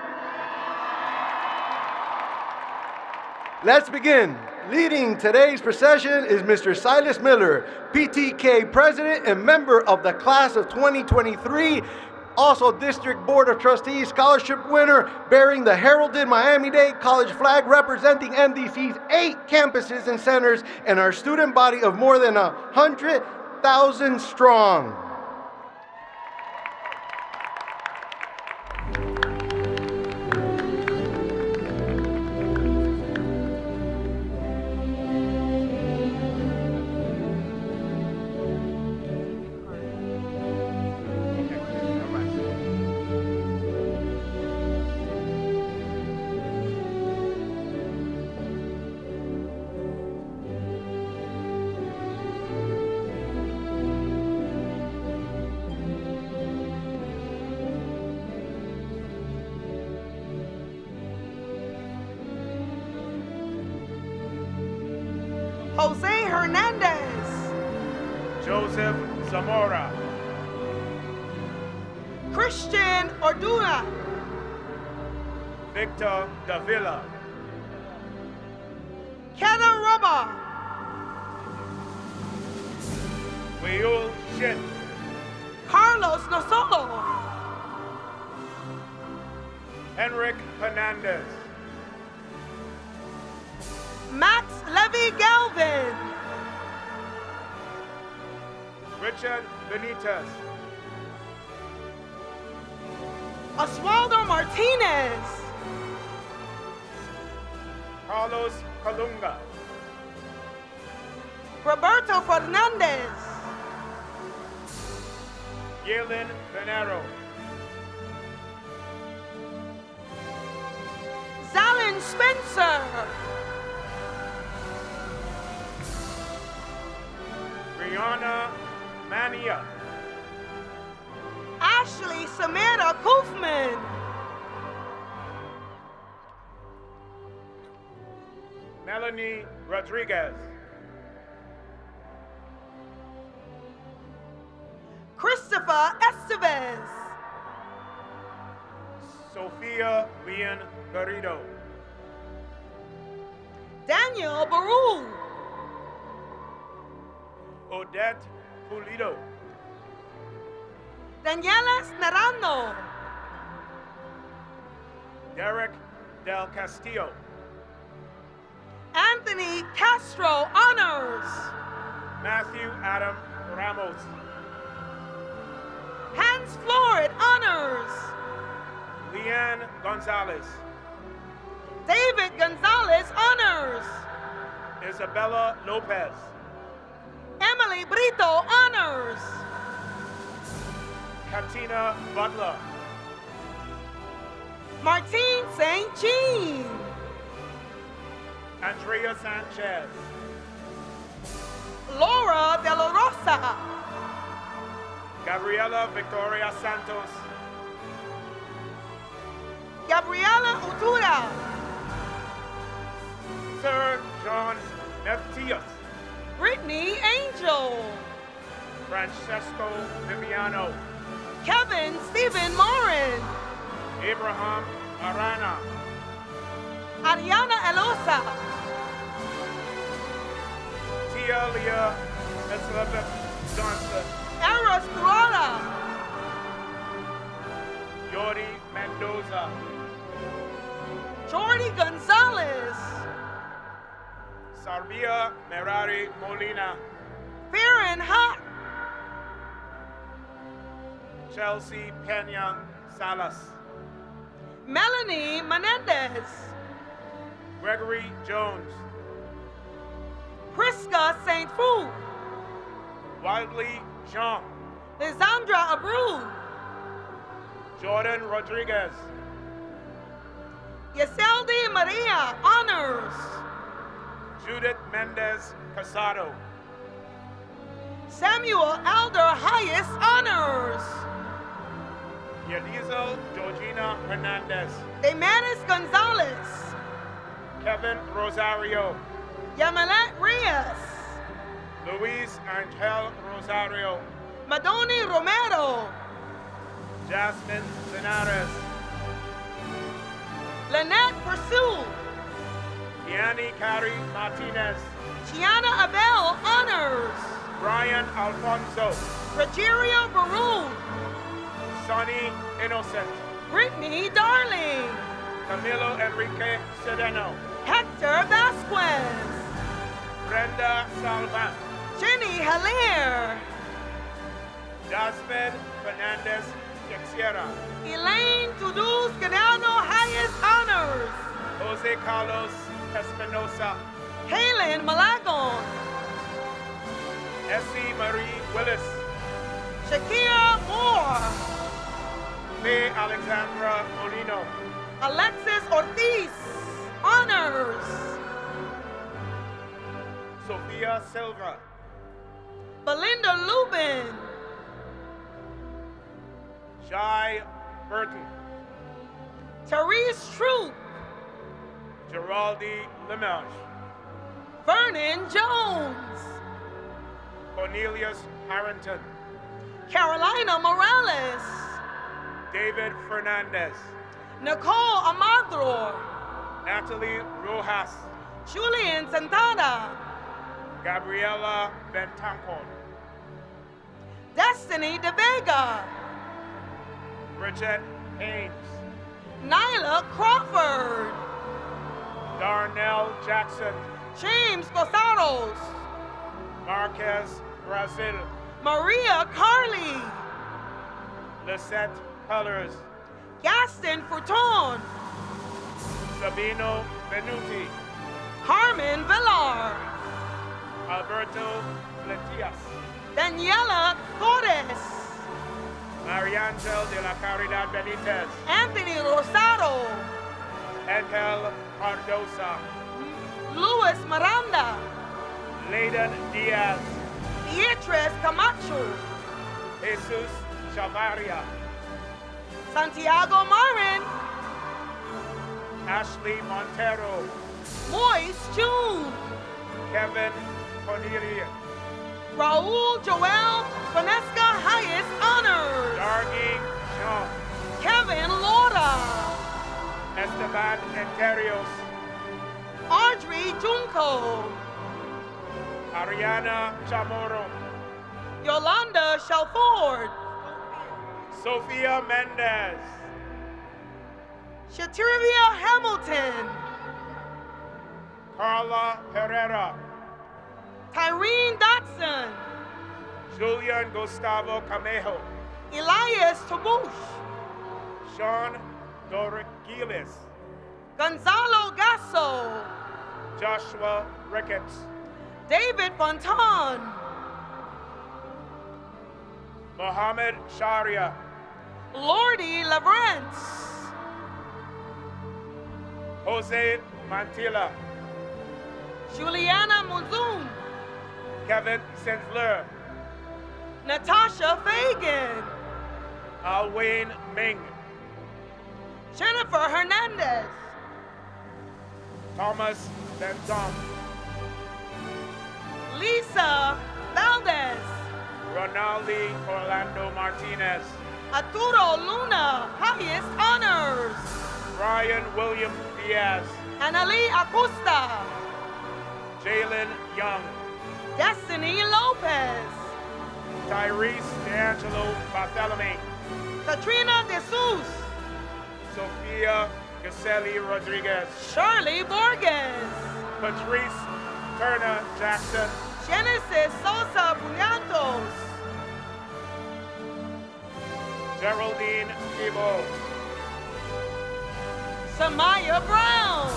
Let's begin. Leading today's procession is Mr. Silas Miller, PTK President and member of the class of 2023, also District Board of Trustees Scholarship winner, bearing the heralded Miami-Dade College flag representing MDC's 8 campuses and centers and our student body of more than 100,000 strong. Jose Hernandez. Joseph Zamora. Christian Orduna. Victor Davila. Kenna Roma. Weul Shin. Carlos Nosolo. Henrik Hernandez. Max Levy Galvin. Richard Benitez. Oswaldo Martinez. Carlos Calunga. Roberto Fernandez. Yelin Venero. Zalin Spencer. Brianna Mania. Ashley Samira Kufman. Melanie Rodriguez. Christopher Estevez. Sophia Leon Garrido. Daniel Baru. Odette Pulido. Daniela Snerano. Derek del Castillo. Anthony Castro honors. Matthew Adam Ramos. Hans Florid honors. Leanne Gonzalez. David Gonzalez honors. Isabella Lopez. Emily Brito honors. Katina Butler. Martine St. Jean. Andrea Sanchez. Laura De La Rosa. Gabriela Victoria Santos. Gabriela Utura. Sir John Meftius. Brittany Angel. Francesco Viviano. Kevin Stephen Morin. Abraham Arana. Ariana Elosa. Tia Leah Elizabeth Johnson. Eros Curada. Jordi Mendoza. Jordi Gonzalez. Sarbia Merari Molina. Farron Hutt. Chelsea Pena Salas. Melanie Menendez. Gregory Jones. Priska St. Fu. Wildly Jean. Lisandra Abreu. Jordan Rodriguez. Yeseldi Maria honors. Judith Mendez Casado. Samuel Elder Hayes honors. Yadizel Georgina Hernandez. Demanis Gonzalez. Kevin Rosario. Yamalet Reyes. Luis Angel Rosario. Madoni Romero. Jasmine Zenares. Lynette Pursuit. Yanni Carey Martinez. Chiana Abel honors. Brian Alfonso. Rogerio Baroon. Sonny Innocent. Brittany Darling. Camilo Enrique Sedeno. Hector Vasquez. Brenda Salvan. Jenny Hilaire. Jasmine Fernandez Texiera. Elaine Tuduz Ganado Hayes honors. Jose Carlos Espinosa. Helen Malagon. Essie Marie Willis. Shakira Moore. Faye Alexandra Molino. Alexis Ortiz honors. Sofia Silva. Belinda Lubin. Jai Burton. Therese Troop. Geraldi Limage. Vernon Jones. Cornelius Harrington. Carolina Morales. David Fernandez. Nicole Amador. Natalie Rojas. Julian Santana. Gabriela Bentancor. Destiny De Vega. Bridget Haynes. Nyla Crawford. Darnell Jackson. James Gozaros. Marquez Brazil. Maria Carly. Lisette Colors. Gaston Furton. Sabino Benuti. Carmen Villar. Alberto Letias. Daniela Torres. Mariangel de la Caridad Benitez. Anthony Rosado. Angel Cardosa. Luis Miranda. Leyden Diaz. Beatriz Camacho. Jesus Chavaria. Santiago Marin. Ashley Montero. Moise June. Kevin Cornelia. Raul Joel Vanesca Hayes honors. Dargy Jean. Kevin Laura. Esteban Interios. Audrey Junco. Ariana Chamorro. Yolanda Shelford. Sofia Mendez. Shatrivia Hamilton. Carla Herrera. Tyrene Dotson. Julian Gustavo Camejo. Elias Tabush. Sean Dorgiles. Gonzalo Gasso. Joshua Ricketts. David Fontan. Mohammed Sharia. Lordy Lavrance. Jose Mantilla. Juliana Muzum. Kevin Sinclair. Natasha Fagan. Alwayne Ming. Jennifer Hernandez. Thomas Benton. Lisa Valdez. Ronaldi Orlando Martinez. Arturo Luna, highest honors. Brian William Diaz. Annalie Acosta. Jalen Young. Destiny Lopez. Tyrese D'Angelo Bartholomew. Katrina De Sus. Sophia Caselli Rodriguez. Shirley Borges. Patrice Turner Jackson. Genesis Sosa Bullantos. Geraldine Thibault. Samaya Brown.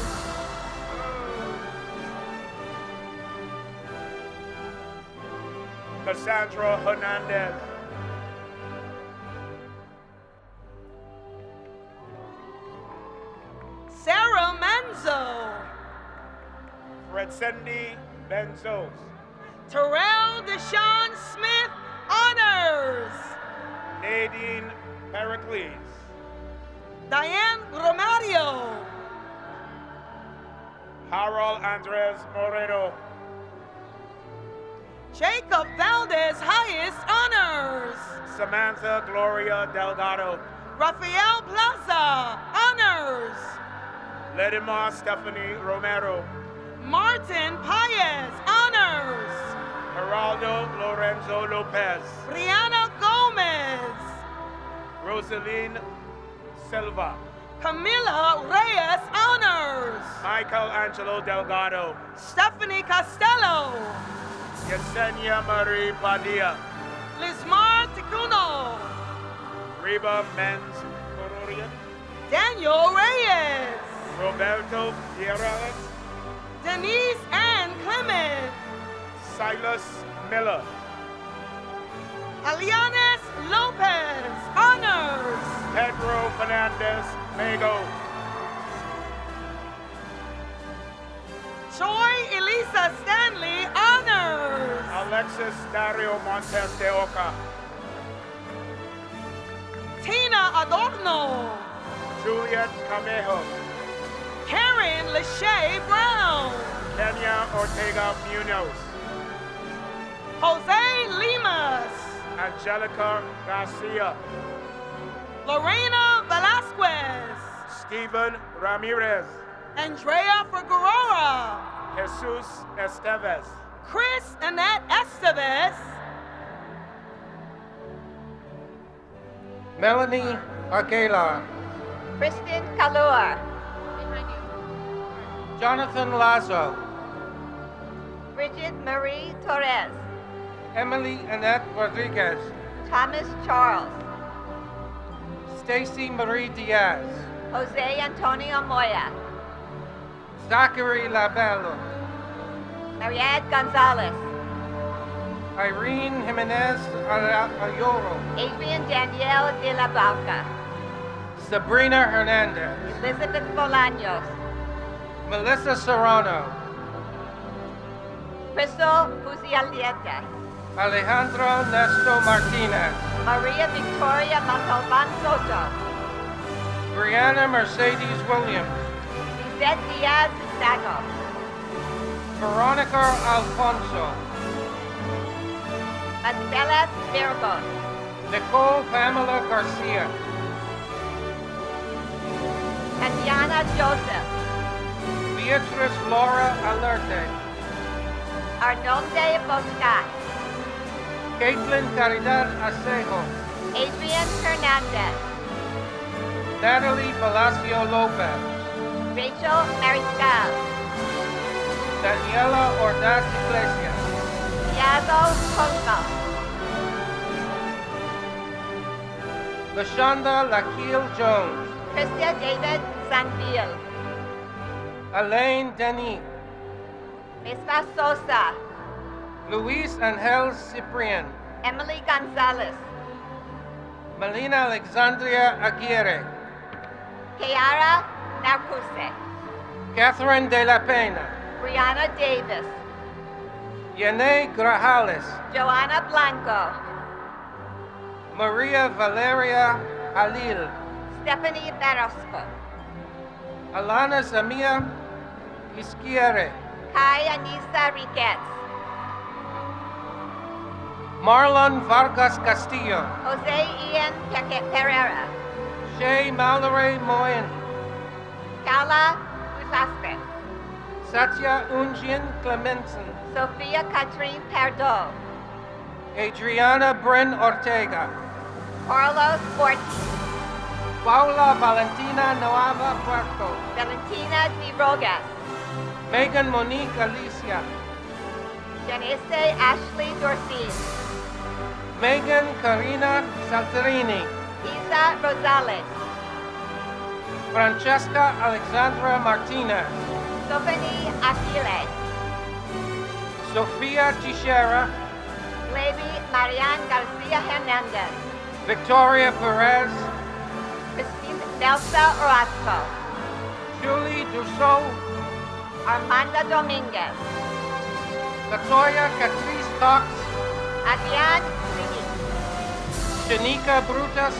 Cassandra Hernandez. Sarah Manzo. Redsendi Benzos. Terrell Deshaun Smith honors. Nadine Pericles. Diane Romario. Harold Andres Moreno. Jacob Valdez, highest honors. Samantha Gloria Delgado. Rafael Plaza, honors. Ledimar Stephanie Romero. Martin Paez, honors. Geraldo Lorenzo Lopez. Brianna Gomez. Rosaline Silva. Camila Reyes, honors. Michael Angelo Delgado. Stephanie Costello. Yesenia Marie Padilla. Lismar Ticuno. Reba Menz Cororian. Daniel Reyes. Roberto Pierrez. Denise Ann Clement. Silas Miller. Alianes Lopez, honors. Pedro Fernandez Mago. Joy Elisa Stanley, honors. Alexis Dario Montes de Oca. Tina Adorno. Juliet Camejo. Karen Lachey Brown. Kenya Ortega Munoz. Jose Limas. Angelica Garcia. Lorena Velasquez. Stephen Ramirez. Andrea Figueroa. Jesus Esteves. Chris Annette Esteves. Melanie Aguilar. Kristen Kalua. Jonathan Lazo. Bridget Marie Torres. Emily Annette Rodriguez. Thomas Charles. Stacy Marie Diaz. Jose Antonio Moya. Zachary Labello. Mariette Gonzalez. Irene Jimenez Ayoro. Adrian Danielle de la Barca. Sabrina Hernandez. Elizabeth Bolaños. Melissa Serrano. Crystal Fusialieta. Alejandro Nesto Martinez. Maria Victoria Montalban Soto. Brianna Mercedes Williams. Lisette Diaz Sago. Veronica Alfonso. Marcela Virgos. Nicole Pamela Garcia. Tatiana Joseph. Beatrice Laura Alerte. Arnolde Boscat. Caitlin Caridad Acejo. Adrian Hernandez. Natalie Palacio Lopez. Rachel Mariscal. Daniela Ordaz Iglesias. Iago Cosmo. Lashonda Lakiel Jones. Christia David Sanville. Elaine Denis. Misma Sosa. Luis Angel Ciprian. Emily Gonzalez. Melina Alexandria Aguirre. Kiara Narcuse. Catherine De La Pena. Brianna Davis. Yane Grajales. Joanna Blanco. Maria Valeria Halil. Stephanie Barosco. Alana Zamia Izquierre. Kai Anissa Riquez. Marlon Vargas Castillo. Jose Ian Pereira. Shay Mallory Moyen. Carla Busaspe. Satya Unjin Clemenson. Sofia Catherine Pardo. Adriana Bryn Ortega. Carlos Ortiz. Paula Valentina Noava Puerto. Valentina Di Rogas. Megan Monique Alicia. Janice Ashley Dorcin. Megan Karina Salterini. Isa Rosales. Francesca Alexandra Martinez. Stephanie Aquile. Sofia Teixeira. Lady Marianne Garcia Hernandez. Victoria Perez. Christine Nelsa Orozco. Julie Dussault. Armanda Dominguez. Latoya Catrice Cox. Adrian Rini. Shanika Brutus.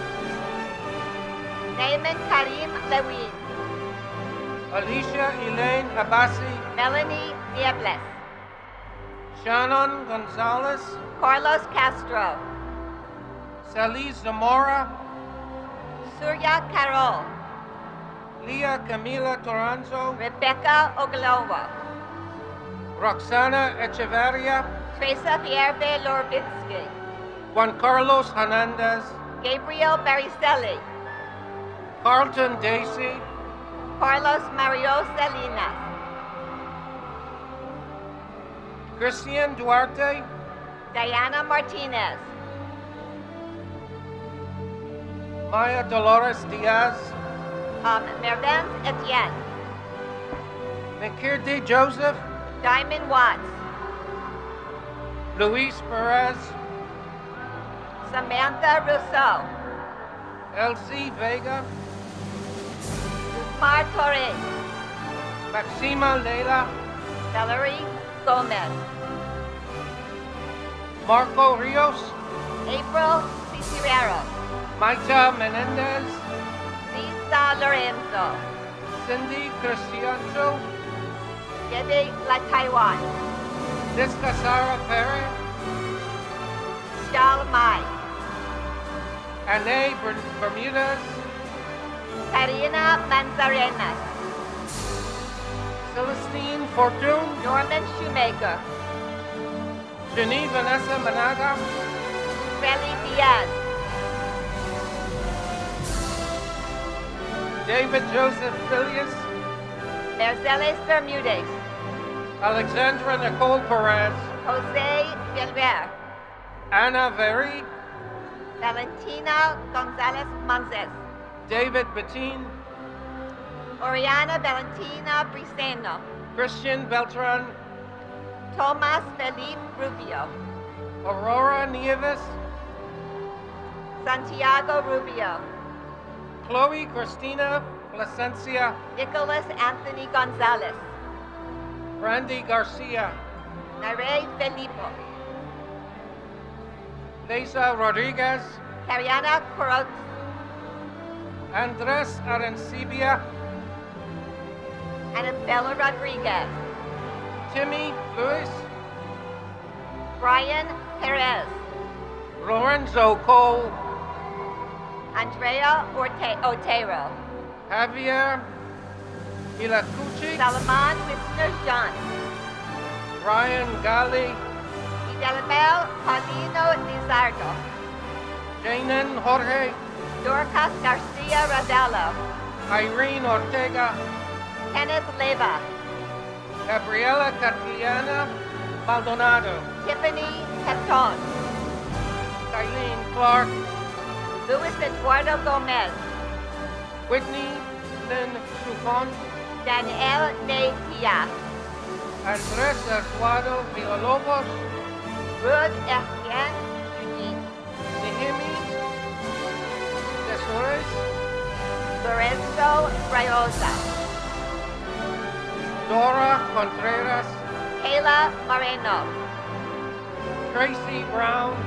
Naaman Karim Lewin. Alicia Elaine Abassi. Melanie Niebles. Shannon Gonzalez. Carlos Castro. Sally Zamora. Surya Carol. Leah Camila Toranzo. Rebecca Oglova. Roxana Echeverria. Teresa Fierbe Lorbitsky. Juan Carlos Hernandez. Gabriel Baricelli. Carlton Dacey. Carlos Mario Salinas. Christian Duarte. Diana Martinez. Maya Dolores Diaz. Mervyn Etienne. Nakirti Joseph. Diamond Watts. Luis Perez. Samantha Rousseau. LZ Vega. Mar Torres. Maxima Leila. Valerie Gomez. Marco Rios. April Cicierero. Maita Menendez. Lisa Lorenzo. Cindy Cristiancho. Gebe La Taiwan. Disca Sara Perry. Charles Mai. Anne Bermudez. Karina Manzarenas. Celestine Fortune. Norman Shoemaker. Jenny Vanessa Managa. Relly Diaz. David Joseph Phileas. Mercedes Bermudez. Alexandra Nicole Perez. Jose Vilver. Anna Veri. Valentina Gonzalez Monzes. David Bettine. Oriana Valentina Briseno. Christian Beltran. Tomas Felipe Rubio. Aurora Nieves. Santiago Rubio. Chloe Christina Placencia. Nicholas Anthony Gonzalez. Randy Garcia. Nare Felipo. Lisa Rodriguez. Cariana Corot. Andres Arencibia. Annabella Rodriguez. Timmy Lewis. Brian Perez. Lorenzo Cole. Andrea Otero. Javier Ilacucci. Salomon Wisner John. Ryan Gali. Idelabel Paulino Lizardo. Janan Jorge. Dorcas Garcia Radello. Irene Ortega. Kenneth Leva. Gabriela Catriana Maldonado. Tiffany Hepton. Eileen Clark. Luis Eduardo Gomez. Whitney Lynn Sufon. Daniel Neytia. Andres Eduardo Villalobos. Ruth Etienne Judith. Nehemi Desores. Lorenzo Rayosa. Dora Contreras. Kayla Moreno. Tracy Brown.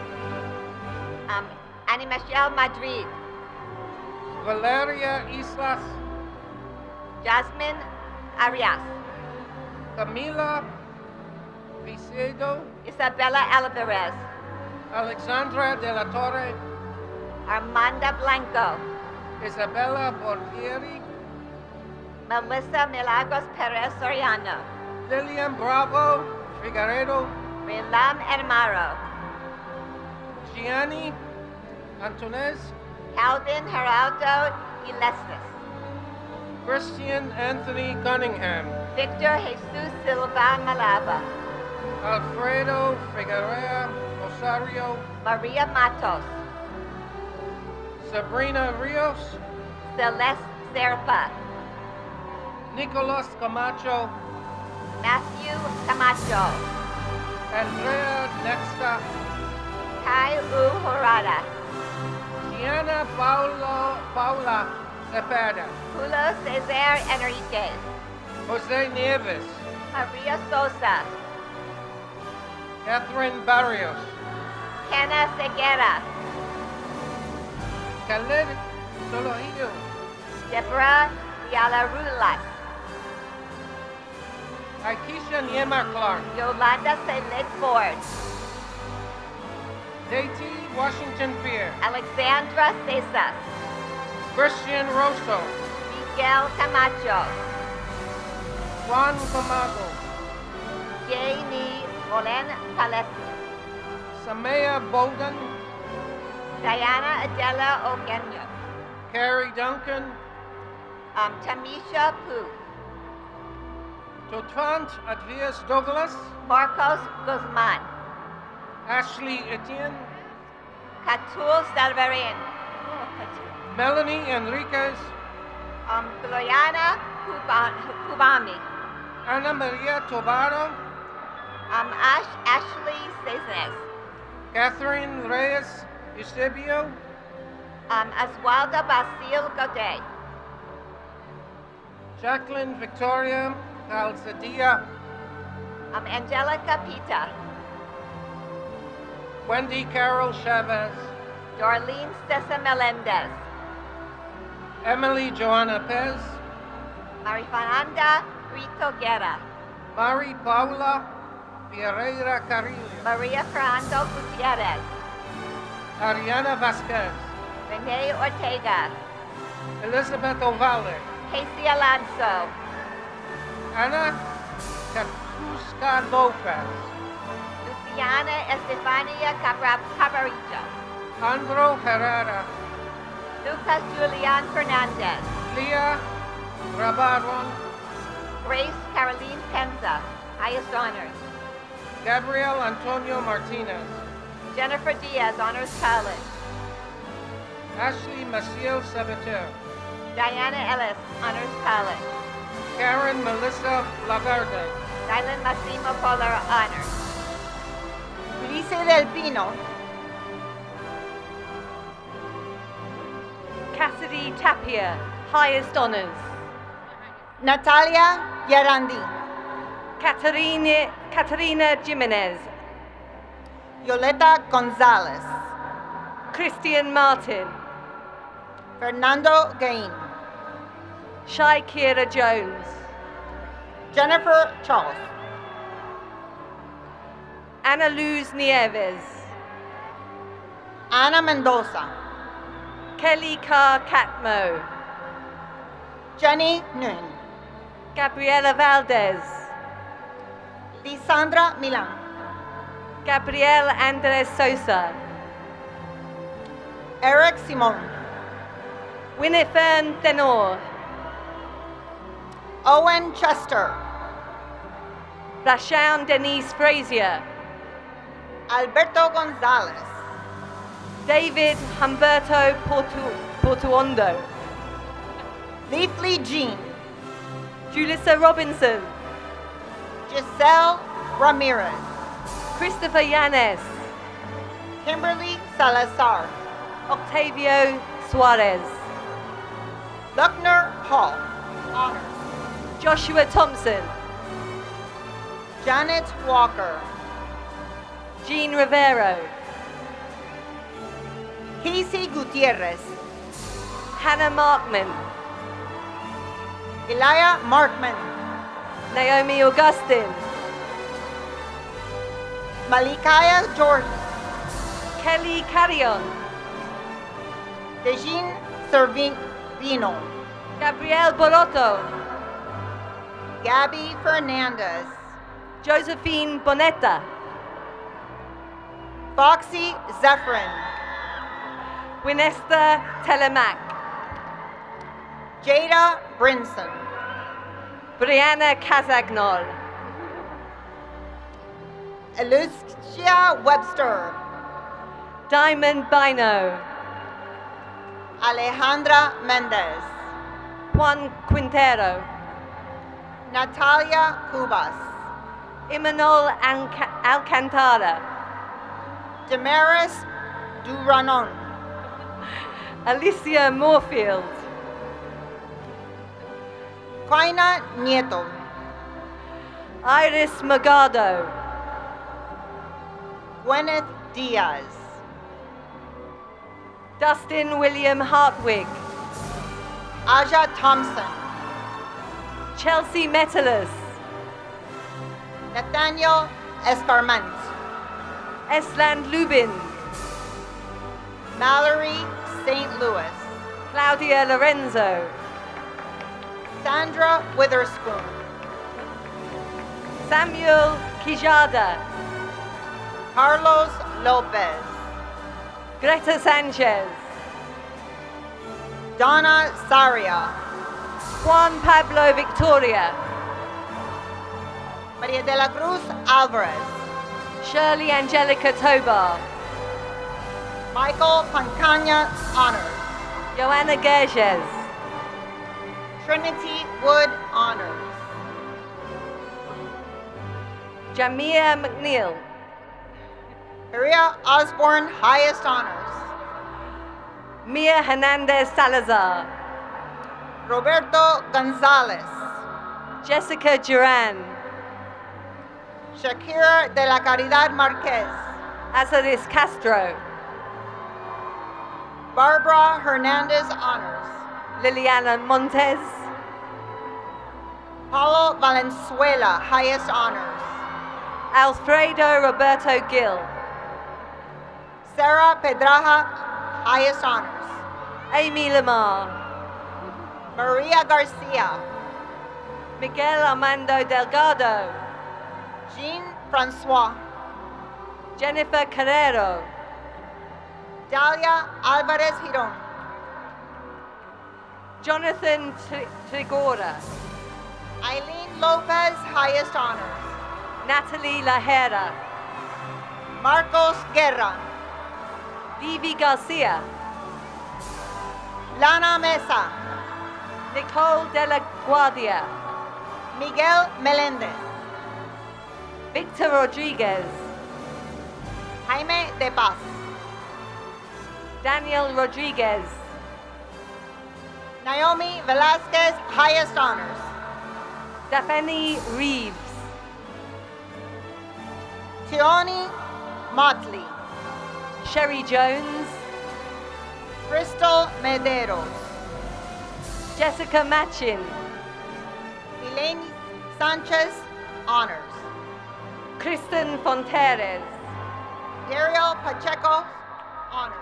Annie Michelle Madrid. Valeria Islas. Jasmine Arias. Camila Vicedo. Isabella Alvarez. Alexandra de la Torre. Armanda Blanco. Isabella Borgieri. Melissa Milagros Perez Soriano. Lilian Bravo Figueredo. Rilam Hermaro. Gianni Antunes. Calvin Geraldo Iglesias. Christian Anthony Cunningham. Victor Jesus Silva Malava. Alfredo Figueroa Rosario. Maria Matos. Sabrina Rios. Celeste Serpa. Nicolas Camacho. Matthew Camacho. Andrea Nexta. Kai U Horada. Gianna Paula Cepeda. Julio Cesar Enriquez. Jose Nieves. Maria Sosa. Catherine Barrios. Kenna Seguera. Khaled Solohido. Deborah Yalarulas. Aikisha Niema Clark. Yolanda Celit Ford. Deity Washington Fear. Alexandra Cesas. Christian Rosso. Miguel Camacho. Juan Camago. Janie Molen Palestin. Samaya Bolden. Diana Adela Ogenyo. Carrie Duncan. Tamisha Poo. Totvant Advias Douglas. Marcos Guzman. Ashley Etienne. Catul Salvarin. Melanie Enriquez. Gloria Kubami. Ana Maria Tobaro. Ashley Cisnes. Catherine Reyes Eusebio. Oswaldo Basil Godet. Jacqueline Victoria Calzadia. Angelica Pita. Wendy Carol Chavez. Darlene Cessa Melendez. Emily Joanna Pez. Marifernanda Rito Guerra. Mari Paula Ferreira Carrillo. Maria Fernando Gutierrez. Ariana Vasquez. Renee Ortega. Elizabeth Ovalle. Casey Alonso. Ana Katuska Lopez. Luciana Estefania Cabarito. Andro Herrera. Lucas Julian Fernandez. Leah Rabaron. Grace Caroline Penza. Highest honors. Gabriel Antonio Martinez. Jennifer Diaz, Honors College. Ashley Maciel Sabater. Diana Ellis, Honors College. Karen Melissa Lagarde. Dylan Massimo Polar, Honors. Ulises Del Pino. Cassidy Tapia, highest honors. Natalia Yarandi. Caterina Jimenez. Violeta Gonzalez. Christian Martin. Fernando Gain. Shai Kira Jones. Jennifer Charles. Ana Luz Nieves. Ana Mendoza. Kelly Carr Catmo. Jenny Nguyen. Gabriela Valdez. Lisandra Milan. Gabriel Andres Sosa. Eric Simon. Winifred Tenor. Owen Chester. Rashawn Denise Frazier. Alberto Gonzalez. David Humberto Portuondo. Leafly Jean. Julissa Robinson. Giselle Ramirez. Christopher Yanes. Kimberly Salazar. Octavio Suarez. Luckner Hall. Honors. Joshua Thompson. Janet Walker. Jean Rivero. Casey Gutierrez. Hannah Markman. Elia Markman. Naomi Augustine. Malikaya Jordan. Kelly Carrion. Dejin Servino. Gabrielle Borotto. Gabby Fernandez. Josephine Bonetta. Foxy Zephyrin. Winesta Telemac. Jada Brinson. Brianna Casagnol. Elucia Webster. Diamond Bino. Alejandra Mendez. Juan Quintero. Natalia Cubas. Imanol Alcantara. Damaris Duranon. Alicia Moorfield. Quina Nieto. Iris Magado. Gwyneth Diaz. Dustin William Hartwig. Aja Thompson. Chelsea Metalis. Nathaniel Escarment. Esland Lubin. Mallory St. Louis. Claudia Lorenzo. Sandra Witherspoon. Samuel Quijada. Carlos Lopez. Greta Sanchez. Donna Saria. Juan Pablo Victoria. Maria de la Cruz Alvarez. Shirley Angelica Tobar. Michael Pancana Honors. Joanna Gerges. Trinity Wood Honors. Jamia McNeil. Maria Osborne Highest Honors. Mia Hernandez Salazar. Roberto Gonzalez. Jessica Duran. Shakira de la Caridad Marquez. Azaris Castro. Barbara Hernandez Honors. Liliana Montes. Paulo Valenzuela Highest Honors. Alfredo Roberto Gil. Sarah Pedraja Highest Honors. Amy Lamar. Maria Garcia. Miguel Armando Delgado. Jean Francois. Jennifer Carrero. Dalia Alvarez Giron. Jonathan Trigora. Eileen Lopez Highest Honors. Natalie Lajera. Marcos Guerra. Vivi Garcia. Lana Mesa. Nicole de la Guardia. Miguel Melendez. Victor Rodriguez. Jaime de Paz. Daniel Rodriguez. Naomi Velasquez Highest Honors. Daphne Reeves. Tioni Motley. Sherry Jones. Crystal Mederos. Jessica Machin. Elaine Sanchez Honors. Kristen Fonteres. Daryl Pacheco Honors.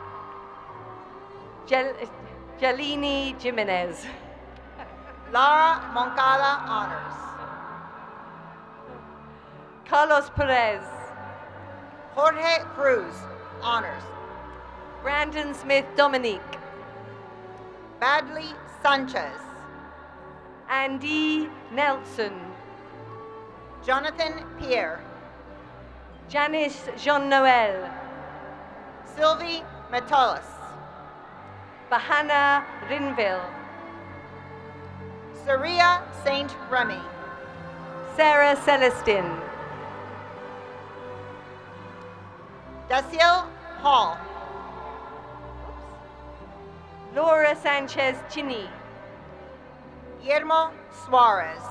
Jalini Jimenez. Lara Moncada Honors. Carlos Perez. Jorge Cruz Honors. Brandon Smith Dominique. Badley Sanchez. Andy Nelson. Jonathan Pierre. Janice Jean-Noël. Sylvie Metellus. Bahana Rinville. Saria Saint Remy. Sarah Celestin. Daciel Hall. Laura Sanchez Chini. Guillermo Suarez.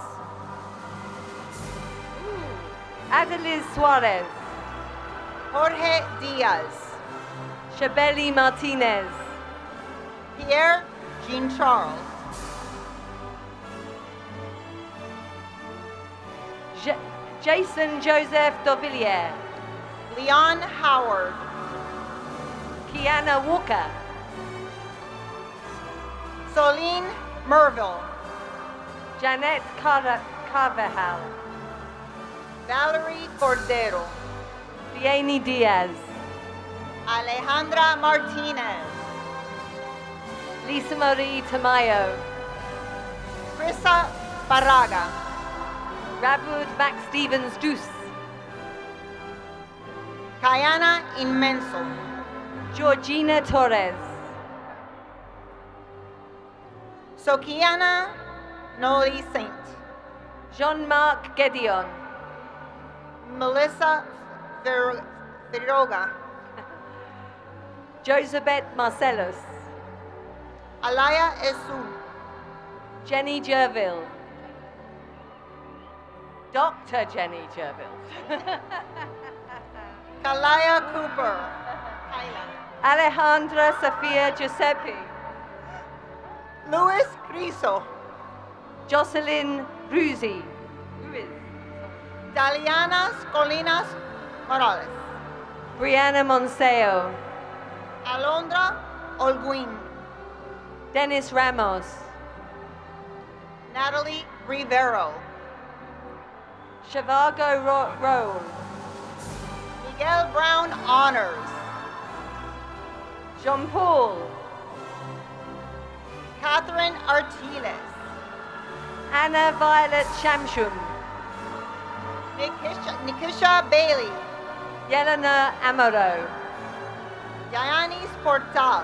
Adeliz Suarez. Jorge Diaz. Shabeli Martinez. Pierre Jean Charles. Jason Joseph Dovillier. Leon Howard. Kiana Walker. Soline Merville. Janet Carvajal. Valerie Cordero. Liani Diaz. Alejandra Martinez. Lisa Marie Tamayo. Krissa Barraga. Rabud Max Stevens Deuce. Kayana Inmenso. Georgina Torres. Sokiana Noli Saint. Jean-Marc Gedeon. Melissa Viroga. Josabeth Marcellus. Alaya Esu. Jenny Jerville. Dr. Jenny Jerville. Kalaya Cooper. Alejandra Sofia Giuseppe. Luis Criso. Jocelyn Ruiz. Daliana Colinas Morales. Brianna Monseo. Alondra Olguin. Dennis Ramos. Natalie Rivero. Shivago Roll. Miguel Brown Honors. Jean-Paul. Catherine Artiles. Anna Violet Shamshum. Nikisha Bailey. Yelena Amaro. Yanis Portal.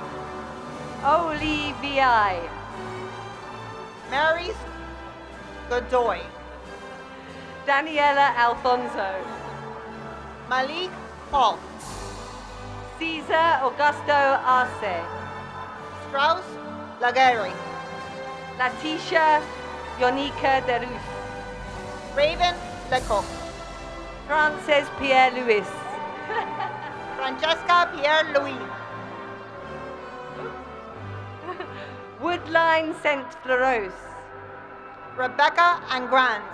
Oli Vi. Mary's Godoy. Daniela Alfonso. Malik Paul. Cesar Augusto Arce. Strauss Laguerre. Latisha Yonika Deruf. Raven Lecoq. Frances Pierre Louis. Francesca Pierre Louis. Woodline Saint Floros. Rebecca Angrand.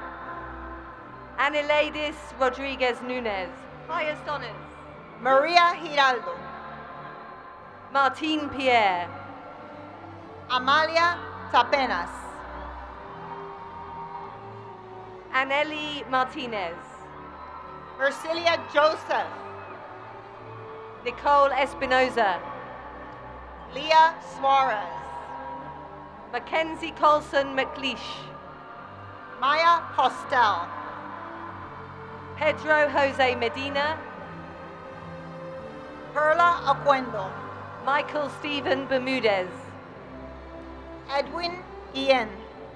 Aniladis Rodriguez Nunez. Highest honors. Maria Giraldo. Martine Pierre. Amalia Tapenas. Aneli Martinez. Mercilia Joseph. Nicole Espinoza. Leah Suarez. Mackenzie Colson McLeish. Maya Postel. Pedro Jose Medina. Perla Aquendo. Michael Stephen Bermudez. Edwin Ian.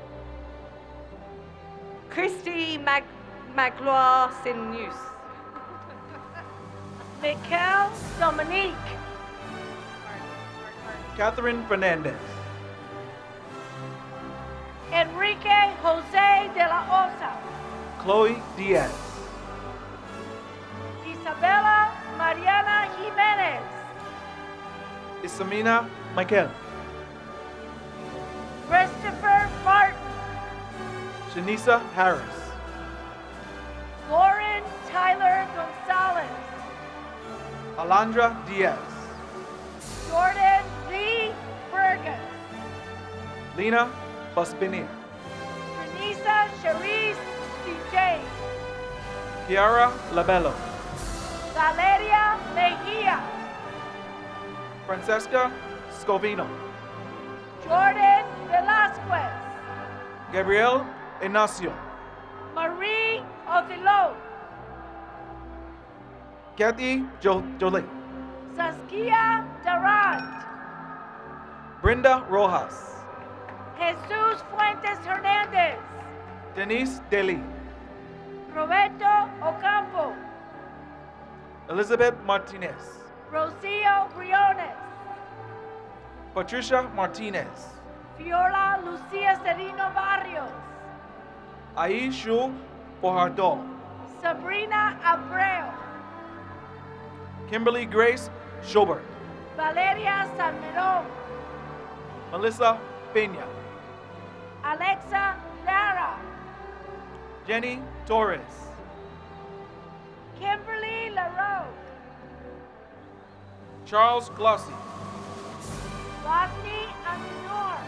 Christy Magloire Sinus. Mikel Dominique. Catherine Fernandez. Enrique Jose de la Osa. Chloe Diaz. Isabella Mariana Jimenez. Isamina Michael. Christopher Martin. Shanisa Harris. Lauren Tyler Gonzalez. Alondra Diaz. Jordan Lee Burgess. Lena Buspinier. Janisa Cherise CJ. Kiara Labello. Valeria Mejia. Francesca Scovino. Gordon Velasquez. Gabriel Ignacio. Marie Othello. Kathy Jolie. Saskia Durant. Brenda Rojas. Jesus Fuentes Hernandez. Denise Deli. Roberto Ocampo. Elizabeth Martinez. Rocio Briones. Patricia Martinez. Fiola Lucia Serino Barrios. Aishu Fajardo. Sabrina Abreu. Kimberly Grace Schobert. Valeria Salmerón. Melissa Peña. Alexa Lara. Jenny Torres. Kimberly LaRoe. Charles Glossy. Rodney Aminor.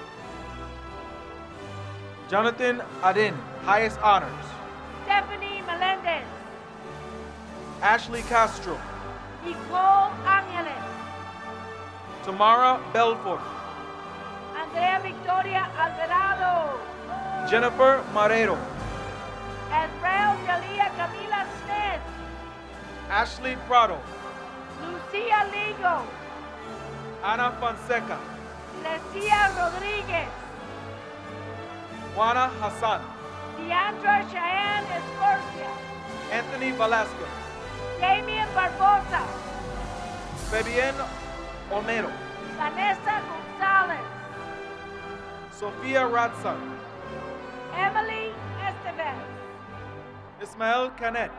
Jonathan Adin, highest honors. Stephanie Melendez. Ashley Castro. Nicole Angeles. Tamara Belfort. Andrea Victoria Alvarado. Jennifer Marrero. Israel Jalia Camila Smith. Ashley Prado. Lucia Ligo. Ana Fonseca. Lecia Rodriguez. Juana Hassan. Deandra Cheyenne Escorcia. Anthony Velasquez. Damien Barbosa. Fabienne Olmedo. Vanessa Gonzalez. Sofia Ratson. Emily Estevez. Ismael Canet.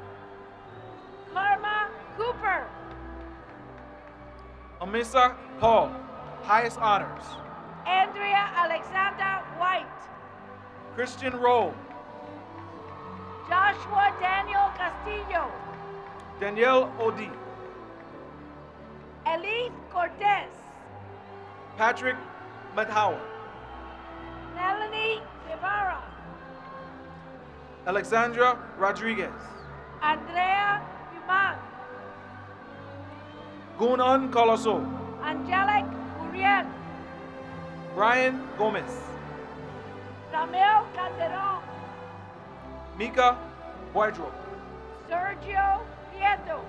Karma Cooper. Amisa Paul, highest honors. Andrea Alexander White. Christian Rowe. Joshua Daniel Castillo. Danielle Odi. Elif Cortez. Patrick Madhauer. Melanie Guevara. Alexandra Rodriguez. Andrea Human. Gunan Coloso. Angelic Uriel. Brian Gomez. Ramel Calderon. Mika Boydro. Sergio Prieto.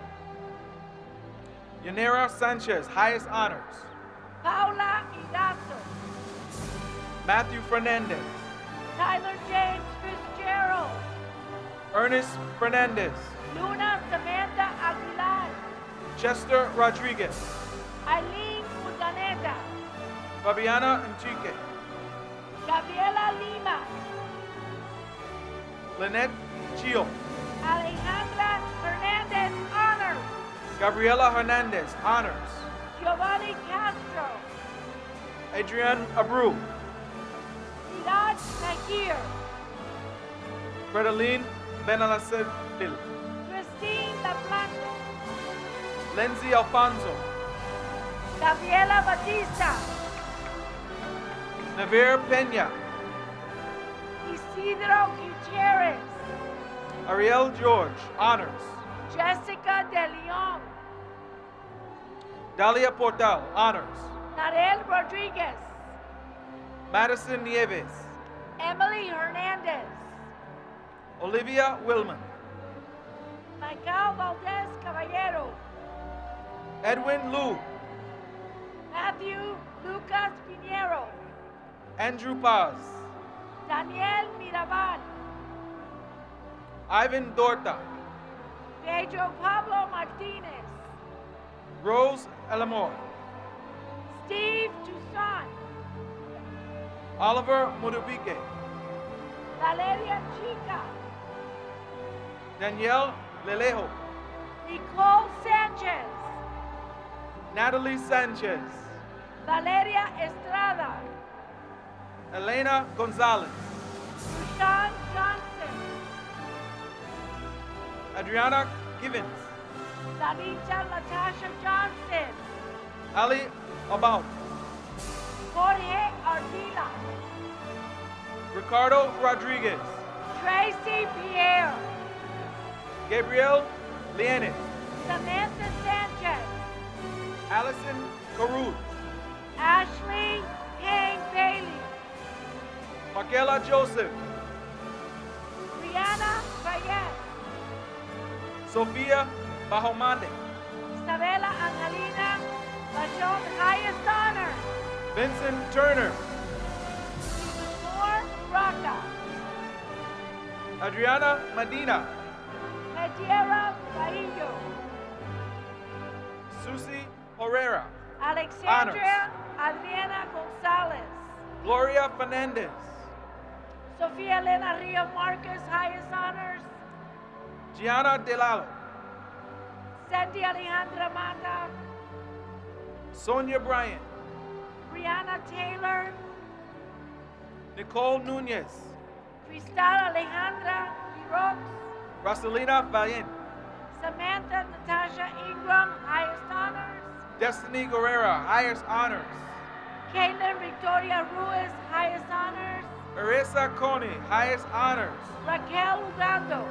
Yanira Sanchez, highest honors. Paula Idazo. Matthew Fernandez. Tyler James Fitzgerald. Ernest Fernandez. Luna Samantha Aguilar. Chester Rodriguez. Eileen Urdaneta. Fabiana Enrique. Gabriela Lima. Lynette Chio. Alejandra Hernandez Honors. Gabriela Hernandez, honors. Giovanni Castro. Adrian Abreu. Siraj Nakir. Fredeline Benalacil. Christine LaPlante. Lindsay Alfonso. Gabriela Batista. Navier Peña. Isidro Gutierrez. Ariel George, honors. Jessica De Leon. Dalia Portal, honors. Narel Rodriguez. Madison Nieves. Emily Hernandez. Olivia Willman. Michael Valdez Caballero. Edwin Liu. Matthew Lucas Pinheiro. Andrew Paz. Daniel Mirabal. Ivan Dorta. Pedro Pablo Martinez. Rose Elamore. Steve Toussaint. Oliver Mudubique. Valeria Chica. Danielle Lelejo. Nicole Sanchez. Natalie Sanchez. Valeria Estrada. Elena Gonzalez. Rushan Johnson. Adriana Givens. Danita Latasha Johnson. Ali About. Jorge Ardila. Ricardo Rodriguez. Tracy Pierre. Gabriel Lianes. Samantha Sanchez. Allison Caruz. Ashley Markela Joseph, Brianna Reyes, Sofia Bajomande, Isabella Angelina Lachon, highest honor. Vincent Turner, Moore Roca, Adriana Medina, Mediera Baillo, Susie Herrera, Alexandria Adriana Gonzalez, Gloria Fernandez, Sofia Elena Rio Marquez, highest honors. Gianna Delalo, Sandy Alejandra Mata, Sonia Bryant, Brianna Taylor, Nicole Nunez, Cristal Alejandra Lirox, Rosalina Valiente, Samantha Natasha Ingram, highest honors. Destiny Guerrera, highest honors, Caitlin Victoria Ruiz, highest honors. Marisa Coney, highest honors, Raquel Ugando,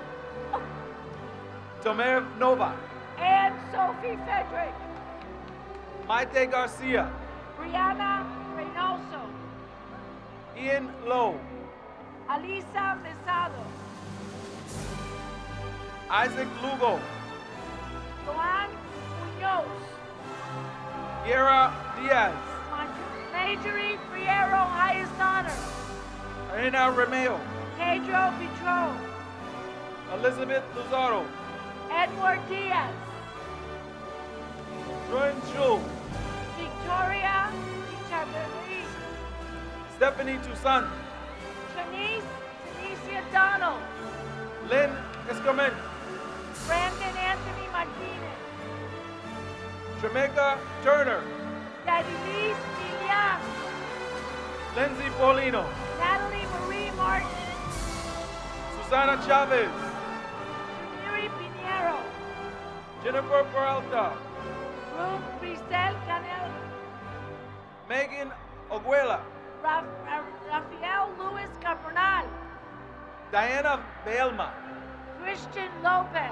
Tomer Nova, and Sophie Frederick, Maite Garcia, Brianna Reynoso, Ian Lowe, Alisa Mesado, Isaac Lugo, Joan Munoz, Guerra Diaz, Marjorie Friero, highest honor. Elena Romeo, Pedro Petro, Elizabeth Luzaro, Edward Diaz, Joan Chu, Victoria Chabeli, Stephanie Toussaint, Tanisha Donald, Lynn Escomen, Brandon Anthony Martinez, Jamaica Turner, Daddy Liz Milian, Lindsay Paulino, Natalie Marie Martin, Susana Chavez, Miri Pinheiro, Jennifer Peralta, Ruth Grisel Canel, Megan Oguela, Rafael Luis Cabronal, Diana Belma, Christian Lopez,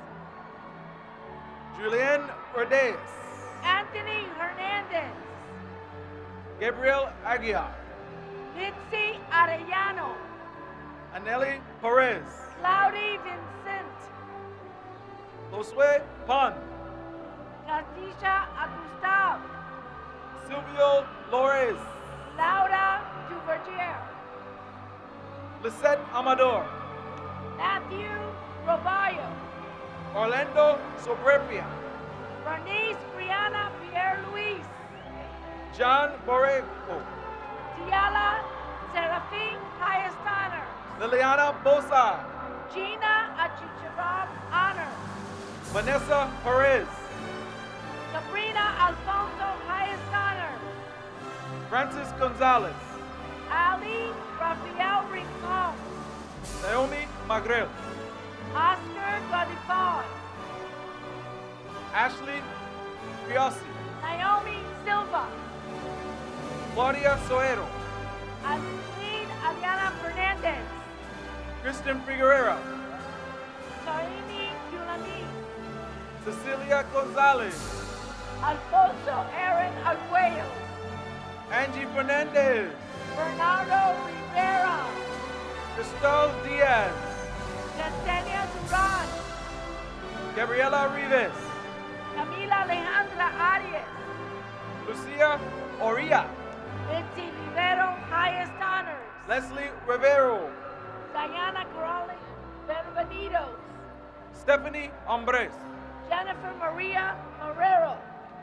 Julianne Rodez, Anthony Hernandez, Gabriel Aguiar, Mitzi Arellano, Aneli Perez, Claudie Vincent, Josue Pon, Katisha Agustab, Silvio Lores, Laura Duvergier, Lisette Amador, Matthew Roballo, Orlando Sobrepia, Bernice Brianna Pierre Luis, John Borrego, Diala Serafin, highest honor, Liliana Bosa, Gina Achicharob, honor, Vanessa Perez, Sabrina Alfonso, highest honor, Francis Gonzalez, Ali Rafael Rincon, Naomi Magrel, Oscar Godifon, Ashley Piossi, Naomi Silva, Claudia Soero, Aline Aliana Fernandez, Kristen Figueroa, Soini Yulani, Cecilia Gonzalez, Alfonso Aaron Arguello, Angie Fernandez, Bernardo Rivera, Cristal Diaz, Yesenia Duran, Gabriela Rivas, Camila Alejandra Arias, Lucia Oria, Mitzi Rivero, highest honors, Leslie Rivero, Diana Corrales Benvenidos, Stephanie Hombres, Jennifer Maria Marrero,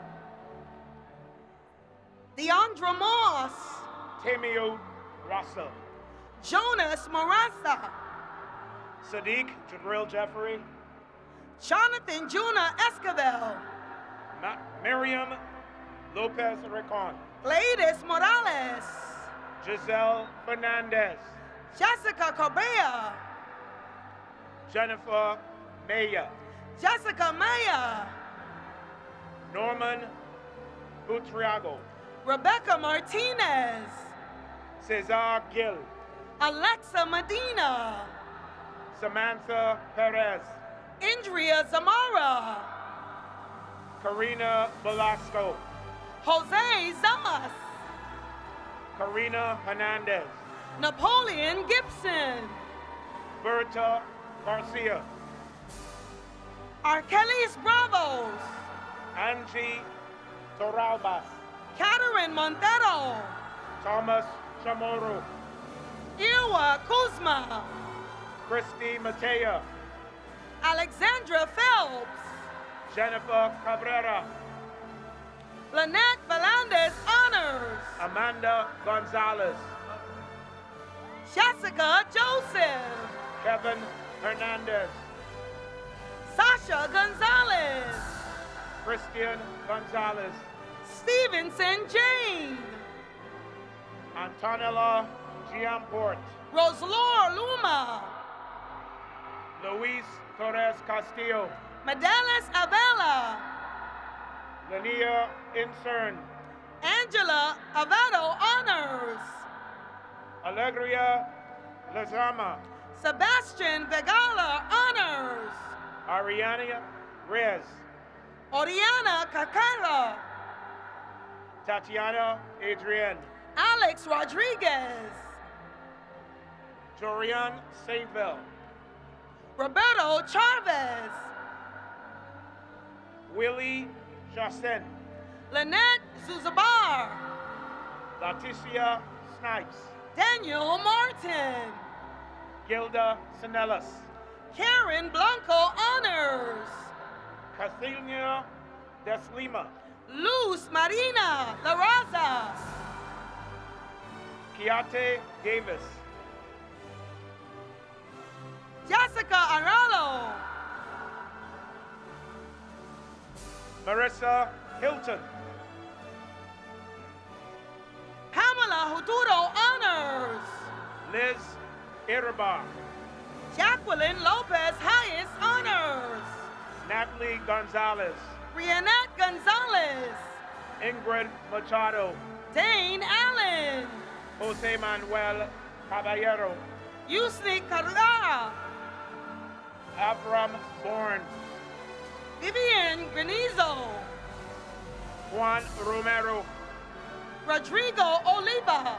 Deandra Moss, Timio Russell, Jonas Marassa, Sadiq Jabril Jeffrey, Jonathan Juna Esquivel, Miriam Lopez Ricon, Gladys Morales, Giselle Fernandez, Jessica Correa, Jennifer Maya, Jessica Maya, Norman Butriago, Rebecca Martinez, Cesar Gill, Alexa Medina, Samantha Perez, Indria Zamara, Karina Velasco, Jose Zamas, Karina Hernandez, Napoleon Gibson. Berta Garcia. Arkelis Bravos. Angie Torralbas. Catherine Montero. Thomas Chamorro. Irwa Kuzma. Christy Matea. Alexandra Phelps. Jennifer Cabrera. Lynette Velandez Honors. Amanda Gonzalez. Jessica Joseph. Kevin Hernandez. Sasha Gonzalez. Christian Gonzalez. Stevenson Jane. Antonella Giamport. Roselore Luma. Luis Torres Castillo. Medelis Avella. Lania Incern. Angela Avado Honors. Alegria Lazama. Sebastian Vegala Honors. Ariana Reyes. Oriana Cacara. Tatiana Adrienne. Alex Rodriguez. Jorian Saintville. Roberto Chavez. Willie Jacin. Lynette Zuzabar. Leticia Snipes. Daniel Martin. Gilda Sinellis. Karen Blanco Honors. Cathilina Deslima. Luz Marina La Raza. Kiate Davis. Jessica Aralo. Marissa Hilton. Pamela Huturo Honors. Liz Irabar. Jacqueline Lopez Hayes Honors. Natalie Gonzalez. Rianette Gonzalez. Ingrid Machado. Dane Allen. Jose Manuel Caballero. Yusni Carrera. Avram Bourne. Vivian Granizo. Juan Romero. Rodrigo Oliva.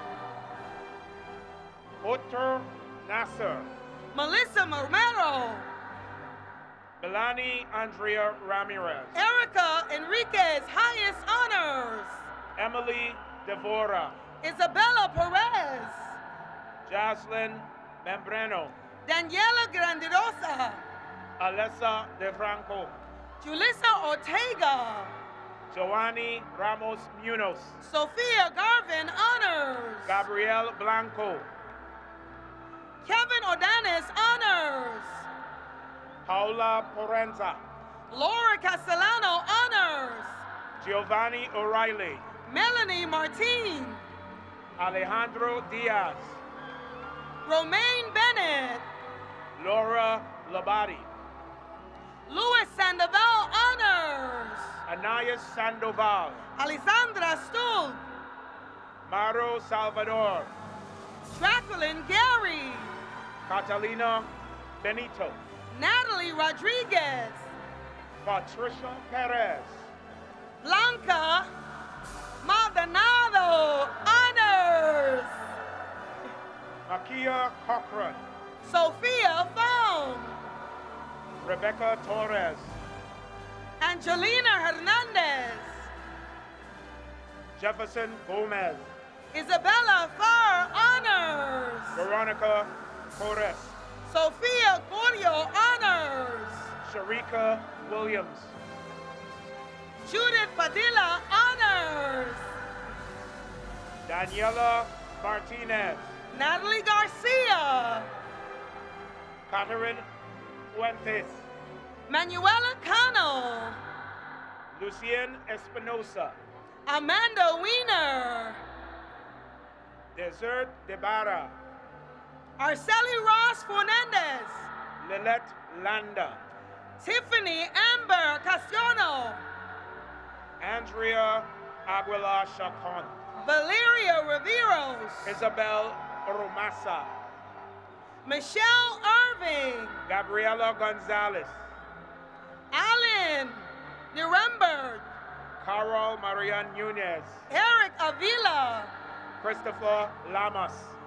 Otter Nasser. Melissa Romero. Melanie Andrea Ramirez. Erica Enriquez Highest Honors. Emily Devora. Isabella Perez. Jocelyn Membreno. Daniela Grandirosa. Alessa DeFranco. Julissa Ortega. Joanny Ramos Munoz. Sophia Garvin Honors. Gabriel Blanco. Kevin Ordanes Honors. Paula Porenza. Laura Castellano Honors. Giovanni O'Reilly. Melanie Martin. Alejandro Diaz. Romaine Bennett. Laura Labati. Louis Sandoval Honors. Anais Sandoval. Alessandra Stuhl. Maro Salvador. Jacqueline Gary. Catalina Benito. Natalie Rodriguez. Patricia Perez. Blanca Maldonado Honors. Makia Cochran. Sophia Fong. Rebecca Torres. Angelina Hernandez. Jefferson Gomez. Isabella Farr Honors. Veronica Torres. Sophia Corio Honors. Sharika Williams. Judith Padilla Honors. Daniela Martinez. Natalie Garcia. Catherine Fuentes. Manuela Cano. Lucien Espinosa. Amanda Wiener. Desert Debarra. Arceli Ross Fernandez. Lilette Landa. Tiffany Amber Castiano. Andrea Aguilar Chacon. Valeria Riveros. Isabel Romasa. Michelle Irving. Gabriela Gonzalez. Alan Nuremberg. Carol Maria Nunez. Eric Avila. Christopher Lamas.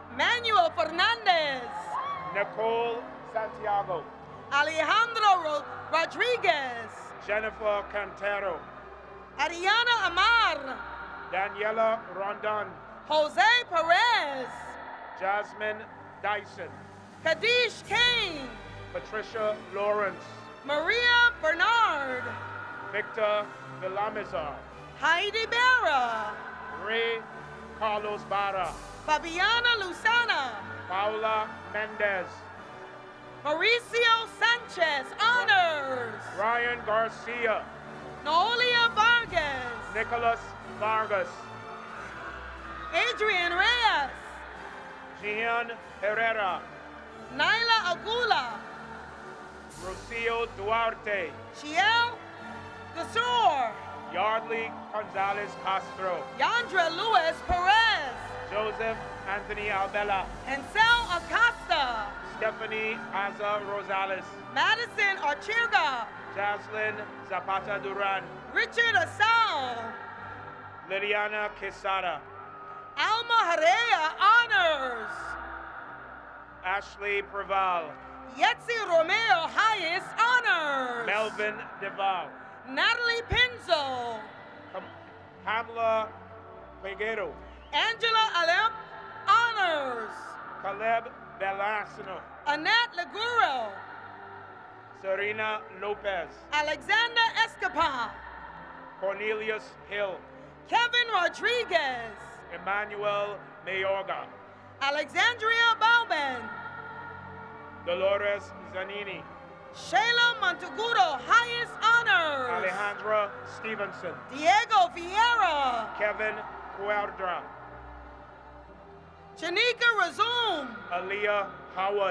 Manuel Fernandez. Nicole Santiago. Alejandro Rodriguez. Jennifer Cantero. Ariana Amar. Daniela Rondon. Jose Perez. Jasmine Dyson. Kadish Kane. Patricia Lawrence. Maria Bernard. Victor Villamizar. Heidi Berra. Ray Carlos Barra. Fabiana Lusana. Paula Mendez. Mauricio Sanchez, honors. Ryan Garcia. Noelia Vargas. Nicholas Vargas. Adrian Reyes. Gian Herrera. Naila Agula. Rocio Duarte. Chiel Gasur. Yardley Gonzalez Castro. Yandra Luis Perez. Joseph Anthony Albella. Ansel Acosta. Stephanie Aza Rosales. Madison Archirga. Jaslyn Zapata Duran. Richard Asal. Liliana Quesada. Alma Herrera, honors. Ashley Preval. Yetzi Romeo Hayes, honors. Melvin Deval. Natalie Pinzo. Pamela Peguero. Angela Alep, honors. Caleb Belasino. Annette Leguro. Serena Lopez. Alexander Escapa. Cornelius Hill. Kevin Rodriguez. Emmanuel Mayorga. Alexandria Bauman. Dolores Zanini. Shayla Montaguro, highest honors. Alejandra Stevenson. Diego Vieira. Kevin Cuadra. Janika Razum. Aaliyah Howard.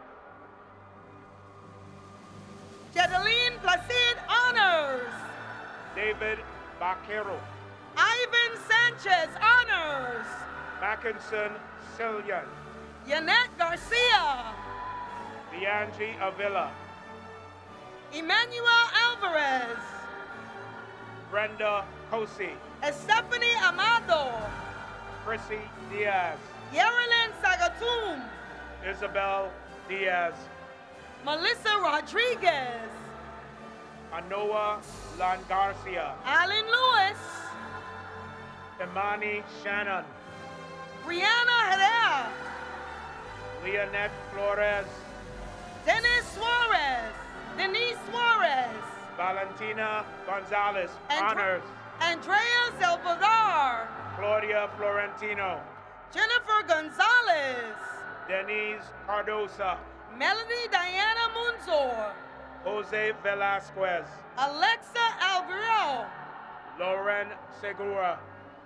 Jedeline Placid, honors. David Vaquero. Ivan Sanchez, honors. Mackinson Cillian. Yanette Garcia. Deangie Avila. Emmanuel Alvarez. Brenda Cosi. Stephanie Amado. Chrissy Diaz. Yerilyn Sagatum. Isabel Diaz. Melissa Rodriguez. Anoa Lan Garcia. Alan Lewis. Imani Shannon. Brianna Herrera. Leonette Flores. Dennis Suarez. Denise Suarez. Valentina Gonzalez. Honors. Andrea Zelvadar. Claudia Florentino. Jennifer Gonzalez. Denise Cardosa. Melanie Diana Munzor. Jose Velasquez. Alexa Alvaro. Lauren Segura.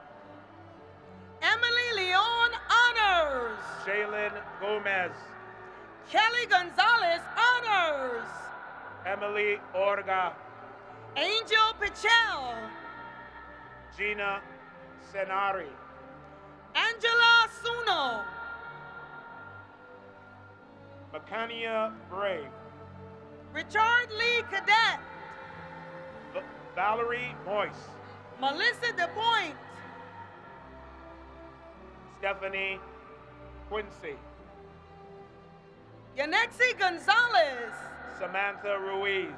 Emily Leon, honors. Shaylin Gomez. Kelly Gonzalez, honors. Emily Orga. Angel Pichel. Gina Senari. Angela Suno. Macania Brave. Richard Lee Cadet. Valerie Moyce. Melissa DePoint. Stephanie Quincy. Yanexi Gonzalez. Samantha Ruiz.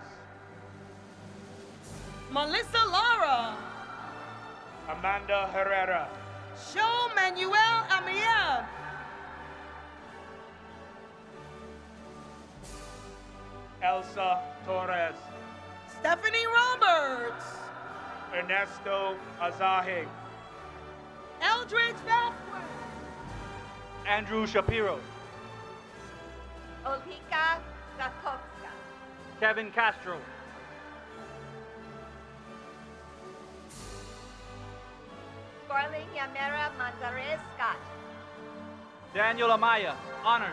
Melissa Lara. Amanda Herrera. Show Manuel Amiev. Elsa Torres. Stephanie Roberts. Ernesto Azahi. Eldridge Vasquez. Andrew Shapiro. Olhika Zakowska. Kevin Castro. Scarling Yamera Manzarez Scott. Daniel Amaya. Honors.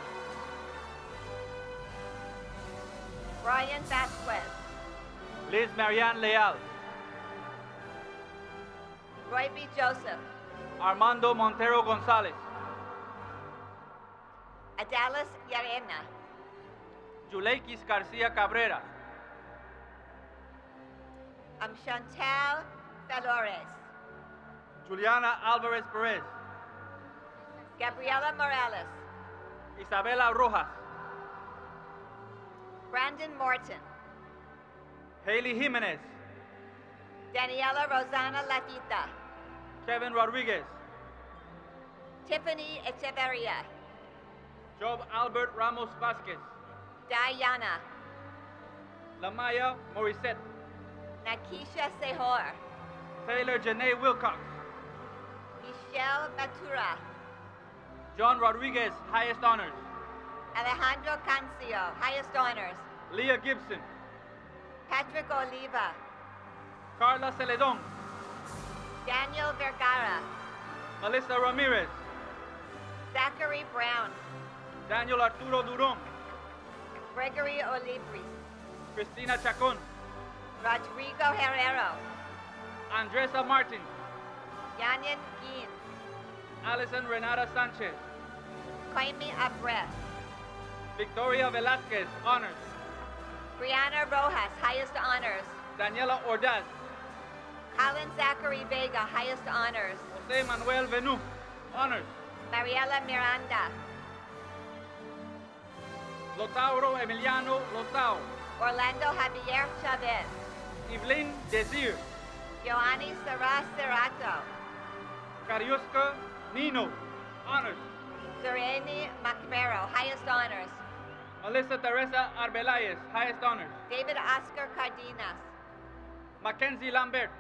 Brian Vasquez. Liz Marianne Leal. Roy B. Joseph. Armando Montero Gonzalez. Adalis Yarena. Yuleikis Garcia Cabrera. Chantal Valores. Juliana Alvarez Perez. Gabriela Morales. Isabela Rojas. Brandon Morton. Haley Jimenez. Daniela Rosana Lafita. Kevin Rodriguez. Tiffany Echeverria. Job Albert Ramos Vasquez. Diana. Lamaya Morissette. Nakisha Sehor. Taylor Janae Wilcox. Michelle Matura. John Rodriguez, highest honors. Alejandro Cancio, highest honors. Leah Gibson. Patrick Oliva. Carla Celedon. Daniel Vergara. Melissa Ramirez. Zachary Brown. Daniel Arturo Duron. Gregory Olibris. Cristina Chacon. Rodrigo Herrero. Andresa Martin. Yanyan Guin. Alison Renata Sanchez. Koimi Abres. Victoria Velasquez, honors. Brianna Rojas, highest honors. Daniela Ordaz. Colin Zachary Vega, highest honors. Jose Manuel Venu, honors. Mariela Miranda. Lotauro Emiliano Lotao. Orlando Javier Chavez. Evelyn Desir. Joanny Sarah Cerato. Cariusca Nino, honors. Sereni Macmero, highest honors. Melissa Teresa Arbelayes, highest honors. David Oscar Cardenas. Mackenzie Lambert.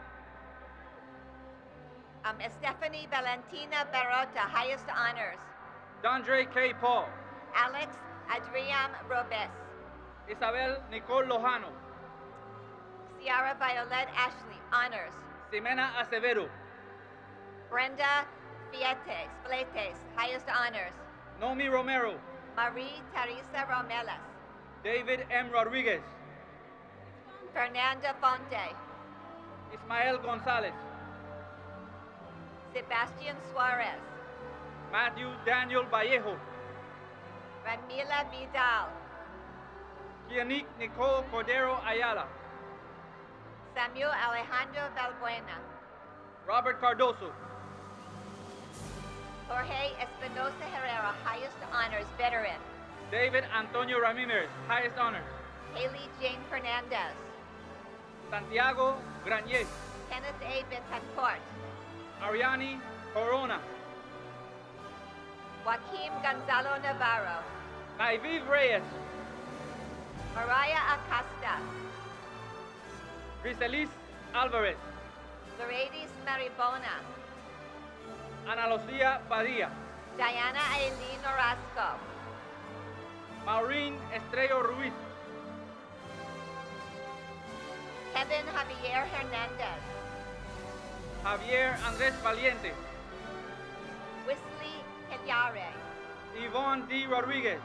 Stephanie Valentina Barota, highest honors. Dondre K. Paul. Alex Adriam Robes. Isabel Nicole Lojano. Ciara Violet Ashley, honors. Ximena Acevedo. Brenda Fletes, highest honors. Nomi Romero. Marie Teresa Romelas. David M. Rodriguez. Fernanda Fonte. Ismael Gonzalez. Sebastian Suarez. Matthew Daniel Vallejo. Ramila Vidal. Kianique Nicole Cordero Ayala. Samuel Alejandro Valbuena. Robert Cardoso. Jorge Espinosa Herrera, highest honors, veteran. David Antonio Ramirez, highest honors. Haley Jane Fernandez. Santiago Granier. Kenneth A. Betancourt. Ariani Corona. Joaquim Gonzalo Navarro. Naiviv Reyes. Mariah Acosta. Griselis Alvarez. Lourdes Maribona. Ana Lucia Padilla. Diana Aileen Orozco. Maureen Estrello Ruiz. Kevin Javier Hernandez. Javier Andrés Valiente. Wesley Helyare. Yvonne D. Rodriguez.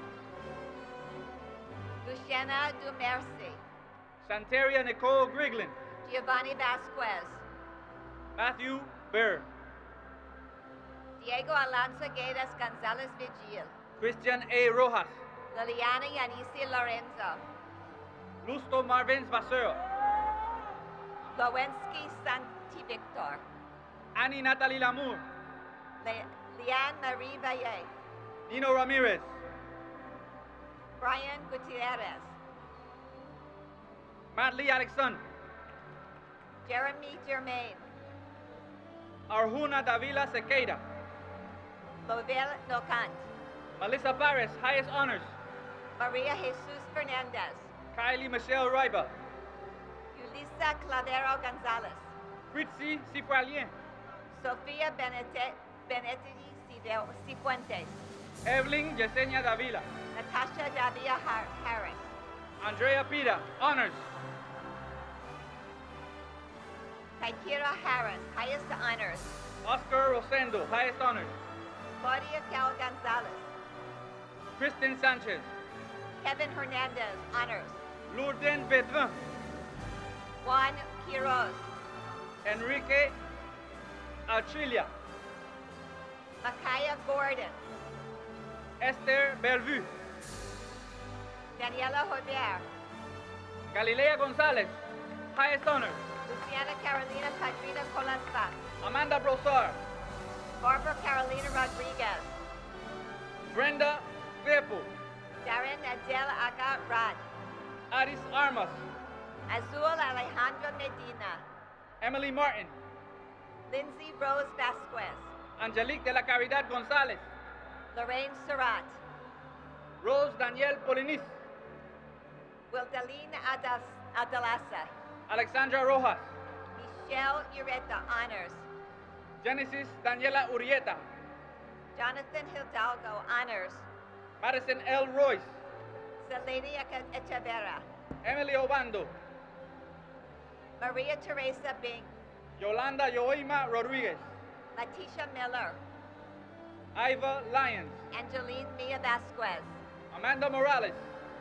Luciana Dumercy. Santeria Nicole Griglin. Giovanni Vasquez. Matthew Burr. Diego Alonso Guedes Gonzalez Vigil. Christian A. Rojas. Liliana Yanisi Lorenzo. Lusto Marvins Vasero. Lowensky Santi Victor. Annie Natalie Lamour. Leanne Marie Valle. Nino Ramirez. Brian Gutierrez. Matt Lee Alexander. Jeremy Germain. Arjuna Davila Sequeira. Lovell Nocant. Melissa Paris, highest honors. Maria Jesus Fernandez. Kylie Michelle Riba. Yulisa Clavero Gonzalez. Fritzi Cifualien. Sofia Benetti Cifuentes. Evelyn Yesenia Davila. Natasha Davia Harris. Andrea Pita, honors. Kaikira Harris, highest honors. Oscar Rosendo, highest honors. Claudia Cal Gonzalez. Kristen Sanchez. Kevin Hernandez, honors. Lourdes Bedvin. Juan Quiroz. Enrique Achilia. Makaya Gordon. Esther Bellevue. Daniela Joubert. Galilea Gonzalez, highest honors. Luciana Carolina Padrina Colaspa. Amanda Brosar. Barbara Carolina Rodriguez. Brenda Grepo. Darren Adel Aga Rad. Aris Armas. Azul Alejandra Medina. Emily Martin. Lindsay Rose Vasquez. Angelique de la Caridad González. Lorraine Surratt. Rose Danielle Polinis. Wildeline Adalasa. Alexandra Rojas. Michelle Ureta, honors. Genesis Daniela Urieta. Jonathan Hidalgo, honors. Madison L. Royce. Selenia Echeverra. Emily Obando. Maria Teresa Bing. Yolanda Yoima Rodriguez. Leticia Miller. Iva Lyons. Angeline Mia Vasquez. Amanda Morales.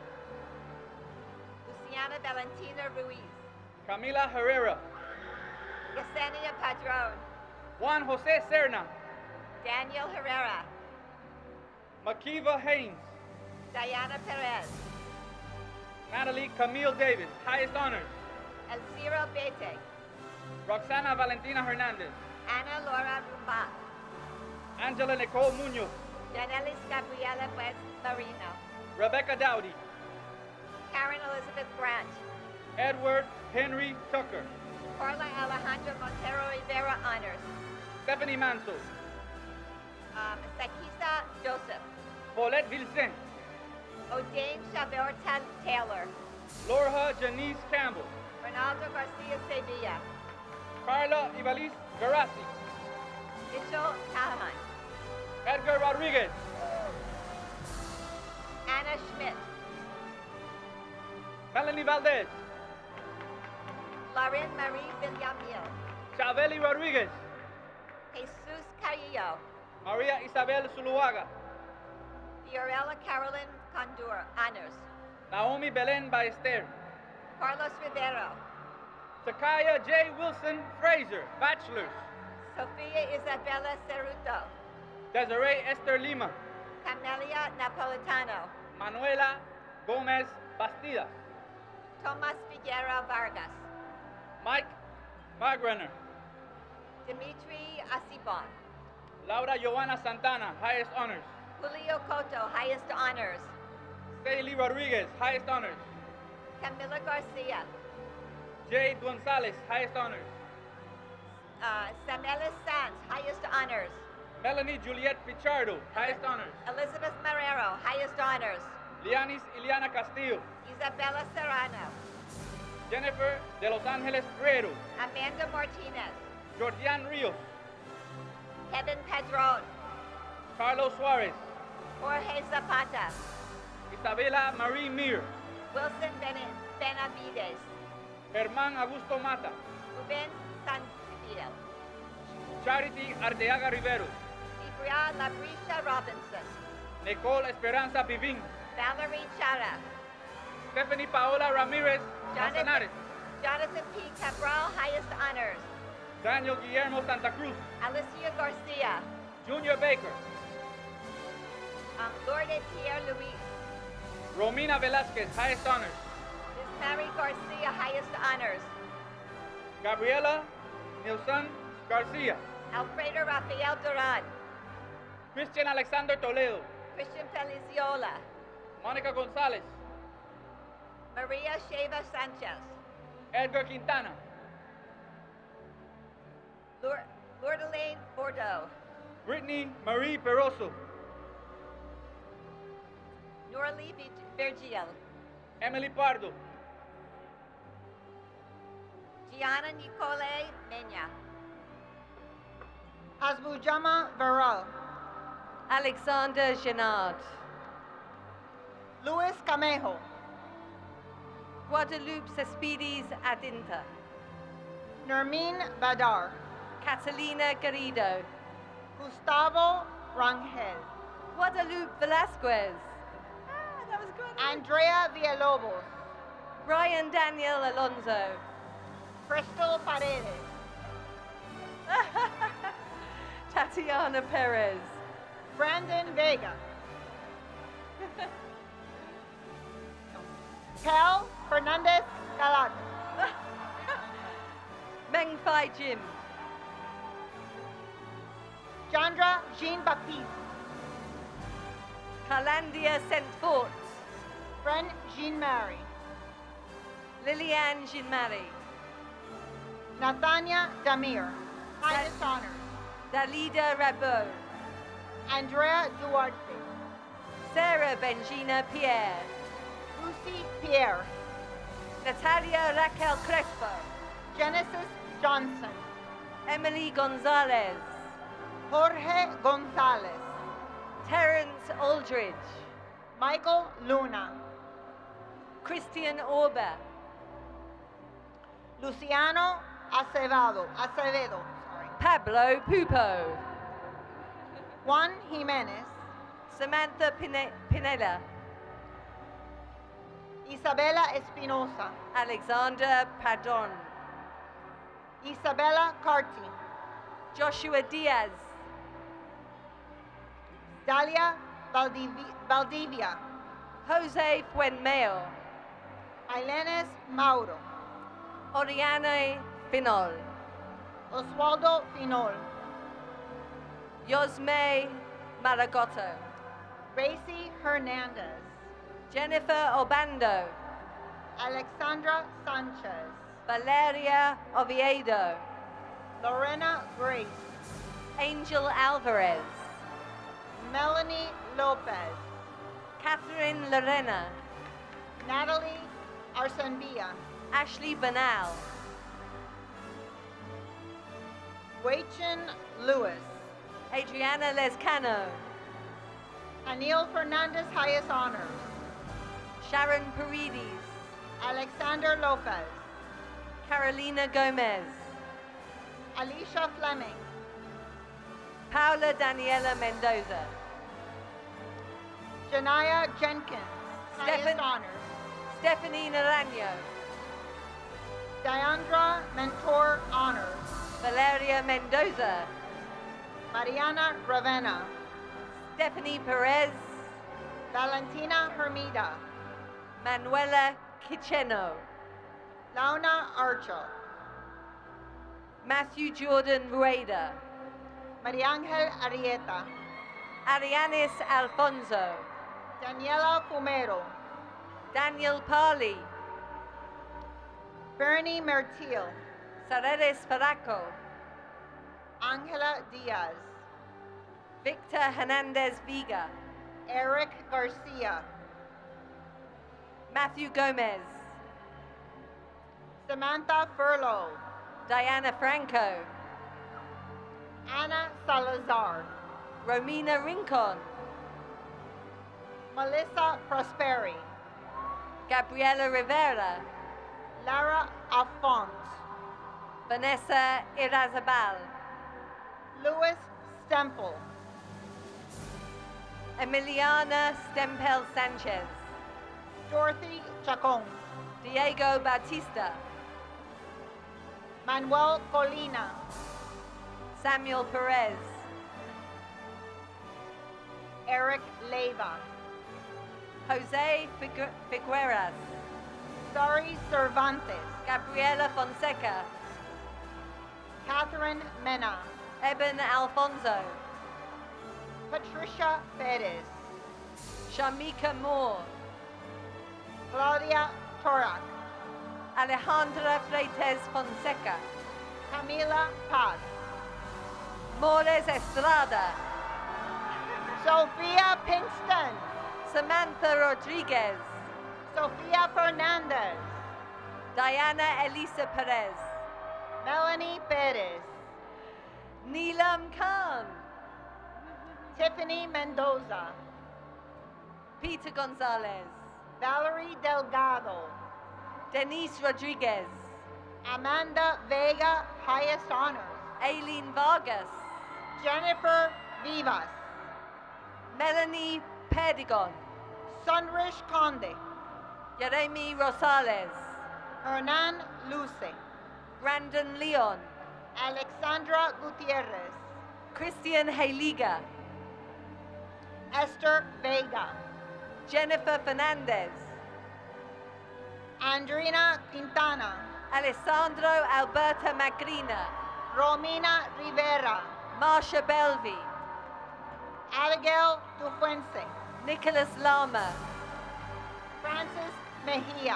Luciana Valentina Ruiz. Camila Herrera. Yesenia Padron. Juan Jose Serna. Daniel Herrera. Makiva Haynes. Diana Perez. Natalie Camille Davis, highest honors. Elciro Bete. Roxana Valentina Hernandez. Ana Laura Rumba. Angela Nicole Munoz. Janelis Gabriela West Marino. Rebecca Dowdy. Karen Elizabeth Grant. Edward Henry Tucker. Carla Alejandra Montero Rivera, honors. Stephanie Manso. Sakisa Joseph. Paulette Vilcent. O'Dane Chavert Taylor. Lorha Janice Campbell. Ronaldo Garcia Sevilla. Carla Ivalis Garasi. Mitchell Callahan. Edgar Rodriguez. Anna Schmidt. Melanie Valdez. Lauren Marie Villamil. Chaveli Rodriguez. Jesus Carrillo. Maria Isabel Zuluaga. Fiorella Carolyn Condor, honors. Naomi Belen Ballester. Carlos Rivero. Sakaya J. Wilson Fraser, bachelors. Sofia Isabella Ceruto. Desiree Esther Lima. Camelia Napolitano. Manuela Gomez Bastidas. Tomas Figuera Vargas. Mike Magrenner. Dimitri Asibon. Laura Joana Santana, highest honors. Julio Cotto, highest honors. Staley Rodriguez, highest honors. Camila Garcia. Jade Gonzalez, highest honors. Samelis Sanz, highest honors. Melanie Juliet Pichardo, highest honors. Elizabeth Marrero, highest honors. Lianis Ileana Castillo. Isabella Serrano. Jennifer de Los Angeles Guerrero. Amanda Martinez. Jordian Rios. Kevin Padron. Carlos Suarez. Jorge Zapata. Isabela Marie Mir. Wilson Benavides. Germán Augusto Mata. Ruben Sanfidel. Charity Arteaga Rivero. Ibria Labrisha Robinson. Nicole Esperanza Pivin. Valerie Chara. Stephanie Paola Ramirez Manzanares. Jonathan P. Cabral, highest honors. Daniel Guillermo Santa Cruz. Alicia Garcia. Junior Baker. Lourdes Pierre Luis. Romina Velasquez, highest honors. Miss Mary Garcia, highest honors. Gabriela Nilson Garcia. Alfredo Rafael Duran. Christian Alexander Toledo. Christian Feliziola. Monica Gonzalez. Maria Sheva Sanchez. Edgar Quintana. Lourdelane Bordeaux. Brittany Marie Peroso. Norlie Virgil. Emily Pardo. Gianna Nicole Mena. Hasbujama Varel. Alexander Genard. Luis Camejo. Guadalupe Cespedes Adinta. Nermine Badar. Catalina Garrido. Gustavo Rangel. Guadalupe Velasquez. That was good. Andrea Villalobos. Brian Daniel Alonso. Crystal Paredes. Tatiana Perez. Brandon Vega. Kel Fernandez Galat. Meng Fai Jim. Chandra Jean Baptiste. Carlandia St. Fort. Friend Jean-Marie. Liliane Jean-Marie. Nathania Damir, highest honors. Dalida Rabot. Andrea Duarte. Sarah Benjina Pierre. Lucy Pierre. Natalia Raquel Crespo. Genesis Johnson. Emily Gonzalez. Jorge Gonzalez. Terrence Aldridge. Michael Luna. Christian Orba. Luciano Acevedo. Pablo Pupo. Juan Jimenez. Samantha Pinella. Isabella Espinosa. Alexander Padron. Isabella Carti. Joshua Diaz. Dalia Valdivia. Jose Fuenmeo. Ailenes Mauro. Oriane Finol. Oswaldo Finol. Yosme Maragotto. Racy Hernandez. Jennifer Obando. Alexandra Sanchez. Valeria Oviedo. Lorena Grace. Angel Alvarez. Melanie Lopez. Catherine Lorena. Natalie Arsenbia. Ashley Banal. Waichin Lewis. Adriana Lescano. Anil Fernandez, highest honors. Sharon Paredes. Alexander Lopez. Carolina Gomez. Alicia Fleming. Paula Daniela Mendoza. Janaya Jenkins, highest honors. Stephanie Naranjo. Diandra Mentor honors. Valeria Mendoza. Mariana Ravenna. Stephanie Perez. Valentina Hermida. Manuela Kicheno. Launa Archo. Matthew Jordan Rueda. Mariangel Arieta. Arianis Alfonso. Daniela Fumero. Daniel Parley. Bernie Mertil. Saredes Faraco. Angela Diaz. Victor Hernandez Viga. Eric Garcia. Matthew Gomez. Samantha Furlow. Diana Franco. Anna Salazar. Romina Rincon. Melissa Prosperi. Gabriela Rivera. Lara Afont. Vanessa Irazabal. Louis Stempel. Emiliana Stempel Sanchez. Dorothy Chacon. Diego Bautista. Manuel Colina. Samuel Perez. Eric Leyva. Jose Figueras. Sari Cervantes. Gabriela Fonseca. Catherine Mena. Eben Alfonso. Patricia Perez. Shamika Moore. Claudia Torak. Alejandra Freites Fonseca. Camila Paz. Mores Estrada. Sophia Pinkston. Samantha Rodriguez. Sofia Fernandez. Diana Elisa Perez. Melanie Perez. Neelam Khan. Tiffany Mendoza. Peter Gonzalez. Valerie Delgado. Denise Rodriguez. Amanda Vega, highest honors. Aileen Vargas. Jennifer Vivas. Melanie Perdigon. Sunrish Conde. Jeremy Rosales. Hernan Luce. Brandon Leon. Alexandra Gutierrez. Christian Heiliga. Esther Vega. Jennifer Fernandez. Andrina Quintana. Alessandro Alberta Magrina. Romina Rivera. Marsha Belvi. Abigail Dufuense. Nicholas Lama. Francis Mejia.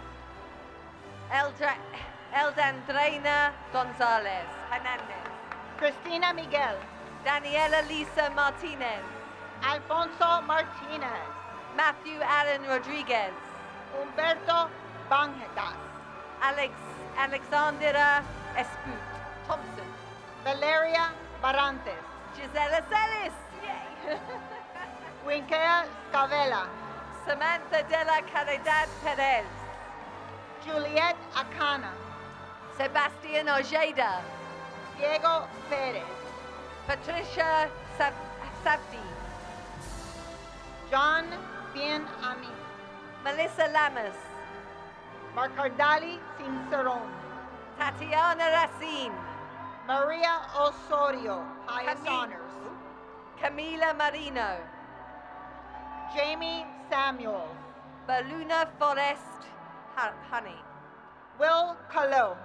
Eldandreina Gonzalez Hernandez. Cristina Miguel. Daniela Lisa Martinez. Alfonso Martinez. Matthew Allen Rodriguez. Humberto Banjetas. Alexandra Esput Thompson. Valeria Barantes. Gisela Celis. Yay. Winkea Scavella. Samantha de la Caridad Perez. Juliet Acana. Sebastian Ojeda. Diego Perez. Patricia Safdi. John Bien Ami. Melissa Lamas. Marcardali Cinceron. Tatiana Racine. Maria Osorio, highest honors. Camila Marino. Jamie Samuels. Baluna Forest Honey. Will Calo.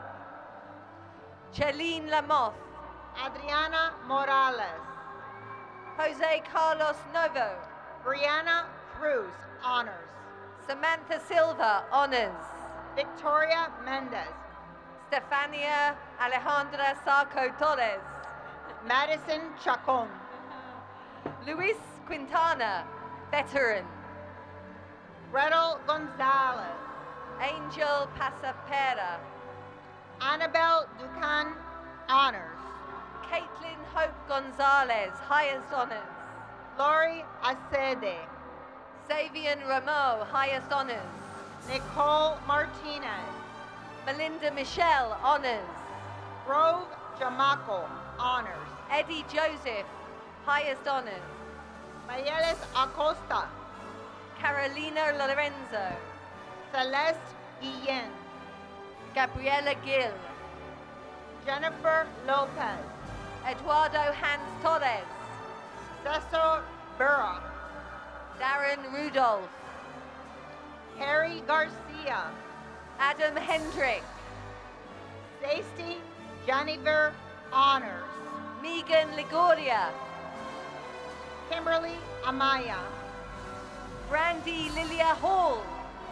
Cheline Lamoth. Adriana Morales. Jose Carlos Novo. Brianna Cruz, honors. Samantha Silva, honors. Victoria Mendez. Stefania Alejandra Sarco Torres. Madison Chacon. Luis Quintana, veteran. Gretel Gonzalez. Angel Pasapera. Annabelle Ducan, honors. Caitlin Hope Gonzalez, highest honors. Lori Acede. Savian Rameau, highest honors. Nicole Martinez. Melinda Michelle, honors. Grove Jamaco, honors. Eddie Joseph, highest honors. Mayeles Acosta. Carolina Lorenzo. Celeste Guillen. Gabriela Gill. Jennifer Lopez. Eduardo Hans Torres. Cesar Burra. Darren Rudolph. Harry Garcia. Adam Hendrick. Stacey Janiver, honors. Megan Liguria. Kimberly Amaya. Brandy Lilia Hall.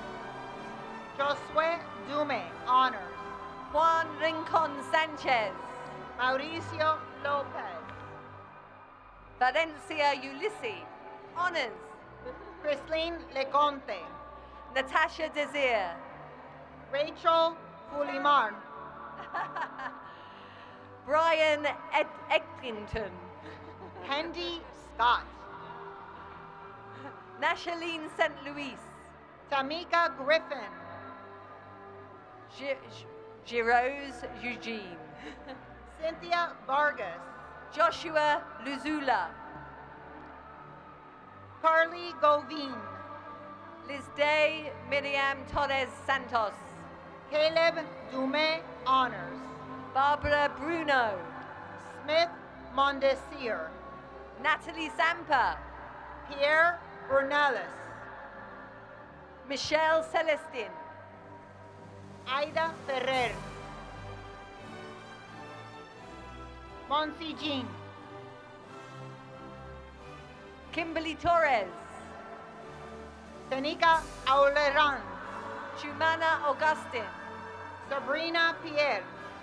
Josue Dume, honors. Juan Rincon Sanchez. Mauricio Lopez. Valencia Ulysses, honors. Christine Leconte. Natasha Desir. Rachel Fulimar. Brian Eckington. Hendy Scott. Nashaline St. Louis. Tamika Griffin. Girose Eugene. Cynthia Vargas. Joshua Luzula. Carly Govin. Lizday Miriam Torres Santos. Caleb Dume, honors. Barbara Bruno. Smith Mondesir. Natalie Sampa. Pierre Brunellis. Michelle Celestin. Aida Ferrer. Monsi Jean. Kimberly Torres. Tenika Auleran. Shumana Augustin. Sabrina Pierre.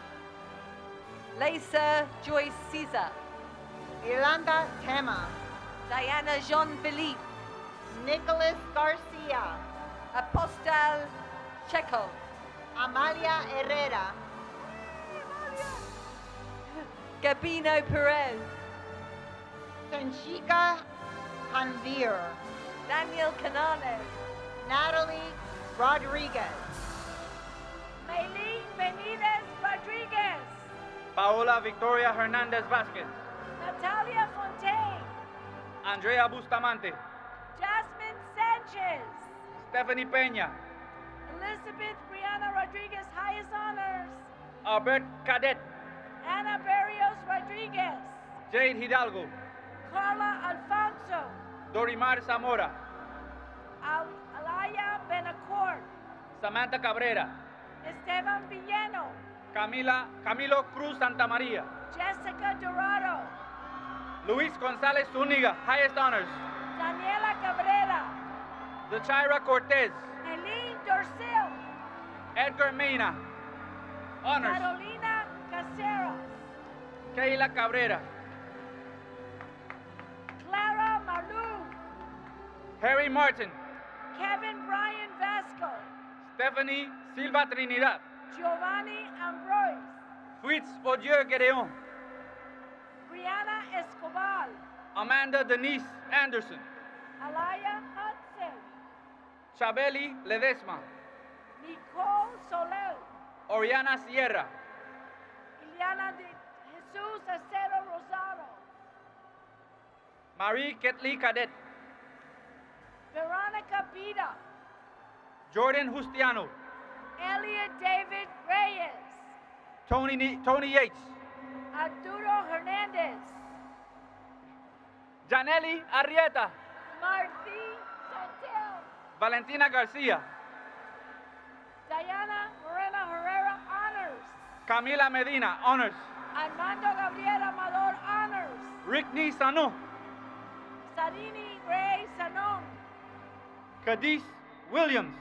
Lisa Joyce Caesar. Yolanda Tema. Diana Jean-Philippe. Nicholas Garcia. Apostal Chekhov. Amalia Herrera. Gabino Perez. Tenshika Hanvir. Daniel Canales. Natalie Rodriguez. Maylene Benitez Rodriguez. Paola Victoria Hernandez Vasquez. Natalia Fontaine. Andrea Bustamante. Jasmine Sanchez. Stephanie Peña. Elizabeth Brianna Rodriguez, highest honors. Albert Cadet. Ana Barrios Rodriguez. Jade Hidalgo. Carla Alfonso. Dorimar Zamora. Alaya Benacourt. Samantha Cabrera. Esteban Villeno. Camilo Cruz Santa Maria. Jessica Dorado. Luis González Zúñiga, highest honors. Daniela Zachaira Cortez. Eileen Dorcel. Edgar Mena. Honors. Carolina Caceres. Kayla Cabrera. Clara Marlou. Harry Martin. Kevin Brian Vasco. Stephanie Silva Trinidad. Giovanni Ambroise. Fritz Odieu Gedeon. Brianna Escobar. Amanda Denise Anderson. Alaya Hudson. Chabeli Ledesma. Nicole Soler. Oriana Sierra. Ileana de Jesus Acero Rosado. Marie Ketli Cadet. Veronica Pita. Jordan Justiano. Elliot David Reyes. Tony Yates. Arturo Hernandez. Janelli Arrieta. Martí Santel. Valentina Garcia. Diana Morena Herrera Honors. Camila Medina. Honors. Armando Gabriel Amador Honors. Rickney Sanu. Sarini Ray Sanon. Cadiz Williams.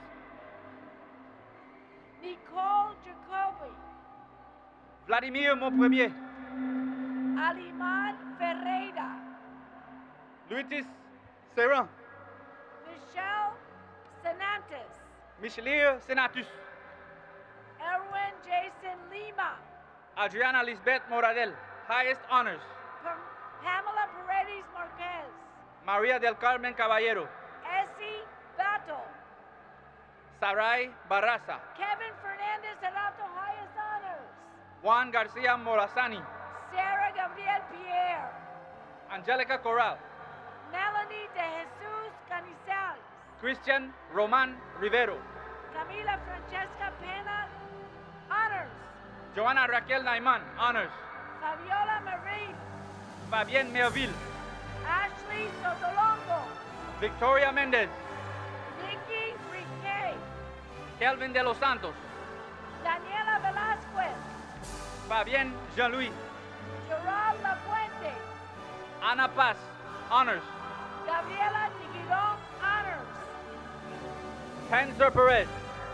Nicole Jacobi. Vladimir Montpremier. Aliman Ferreira. Luitis Serran. Michelle Senantes. Michelir Senatus. Erwin Jason Lima. Adriana Lisbeth Moradel. Highest honors. Pamela Paredes Marquez. Maria del Carmen Caballero. Essie Battle. Sarai Barraza. Kevin Fernandez Herato, highest honors. Juan Garcia Morazani. Sarah Gabriel Pierre. Angelica Corral. Melanie de Jesus Canizales. Christian Roman Rivero. Camila Francesca Pena, honors. Joana Raquel Naiman. Honors. Fabiola Marie. Fabienne Melville. Ashley Sotolongo. Victoria Mendez. Nikki Riquet. Kelvin de los Santos. Daniela Velasquez. Fabienne Jean-Louis. Gerard Lafuente. Ana Paz. Honors. Gabriela Tiguidon, honors. Hanser Perez.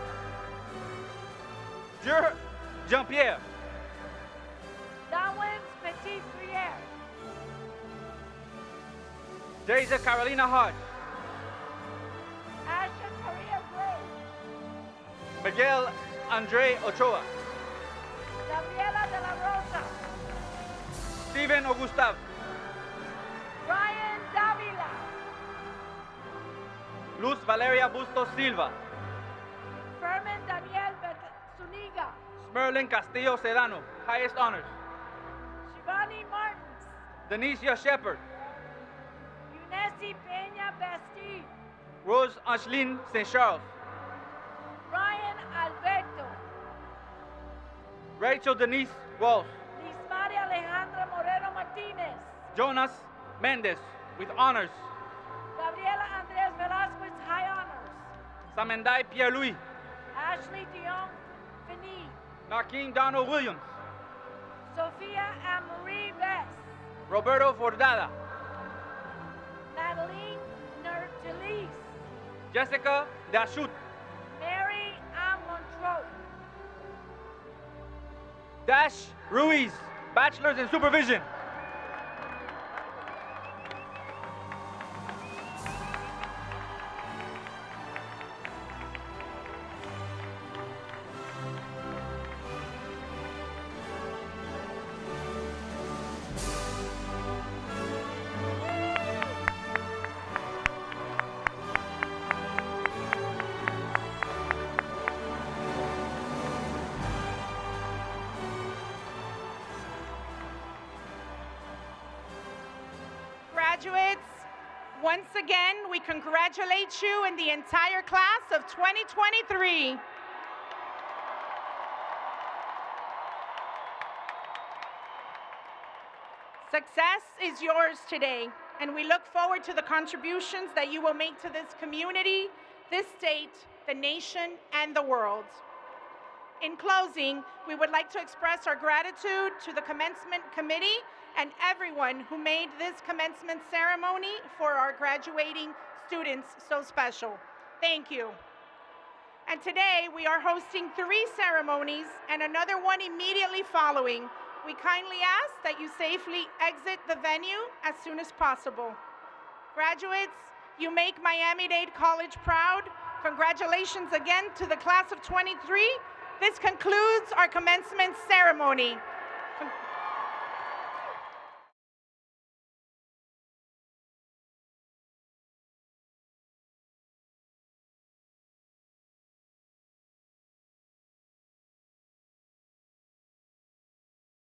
Jean-Pierre. Darwin Petit Briere. Deja Carolina Hodge. Asha Maria Gray. Miguel Andre Ochoa. Gabriela de la Rosa. Steven Augustav. Ryan Davila. Luz Valeria Bustos Silva. Fermin Daniel Zuniga. Merlin Castillo Sedano. Highest honors. Shivani Martins. Denicia Shepard. Eunice Peña Bastide. Rose Angeline St. Charles. Ryan Alberto. Rachel Denise Walsh. Liz Maria Alejandra Moreno Martinez. Jonas Mendez with honors. Gabriela Andres Velasquez, high honors. Samendai Pierre-Louis. Ashley Dion Fini. Narkin Donald Williams. Sophia Anne-Marie Vest. Roberto Fordada. Madeline Nertelis. Jessica Dashut. Mary Ann Montreux. Dash Ruiz. Bachelor's in Supervision. Graduates, once again, we congratulate you and the entire class of 2023. Success is yours today, and we look forward to the contributions that you will make to this community, this state, the nation, and the world. In closing, we would like to express our gratitude to the Commencement Committee and everyone who made this commencement ceremony for our graduating students so special. Thank you. And today we are hosting 3 ceremonies and another one immediately following. We kindly ask that you safely exit the venue as soon as possible. Graduates, you make Miami-Dade College proud. Congratulations again to the class of 23. This concludes our commencement ceremony.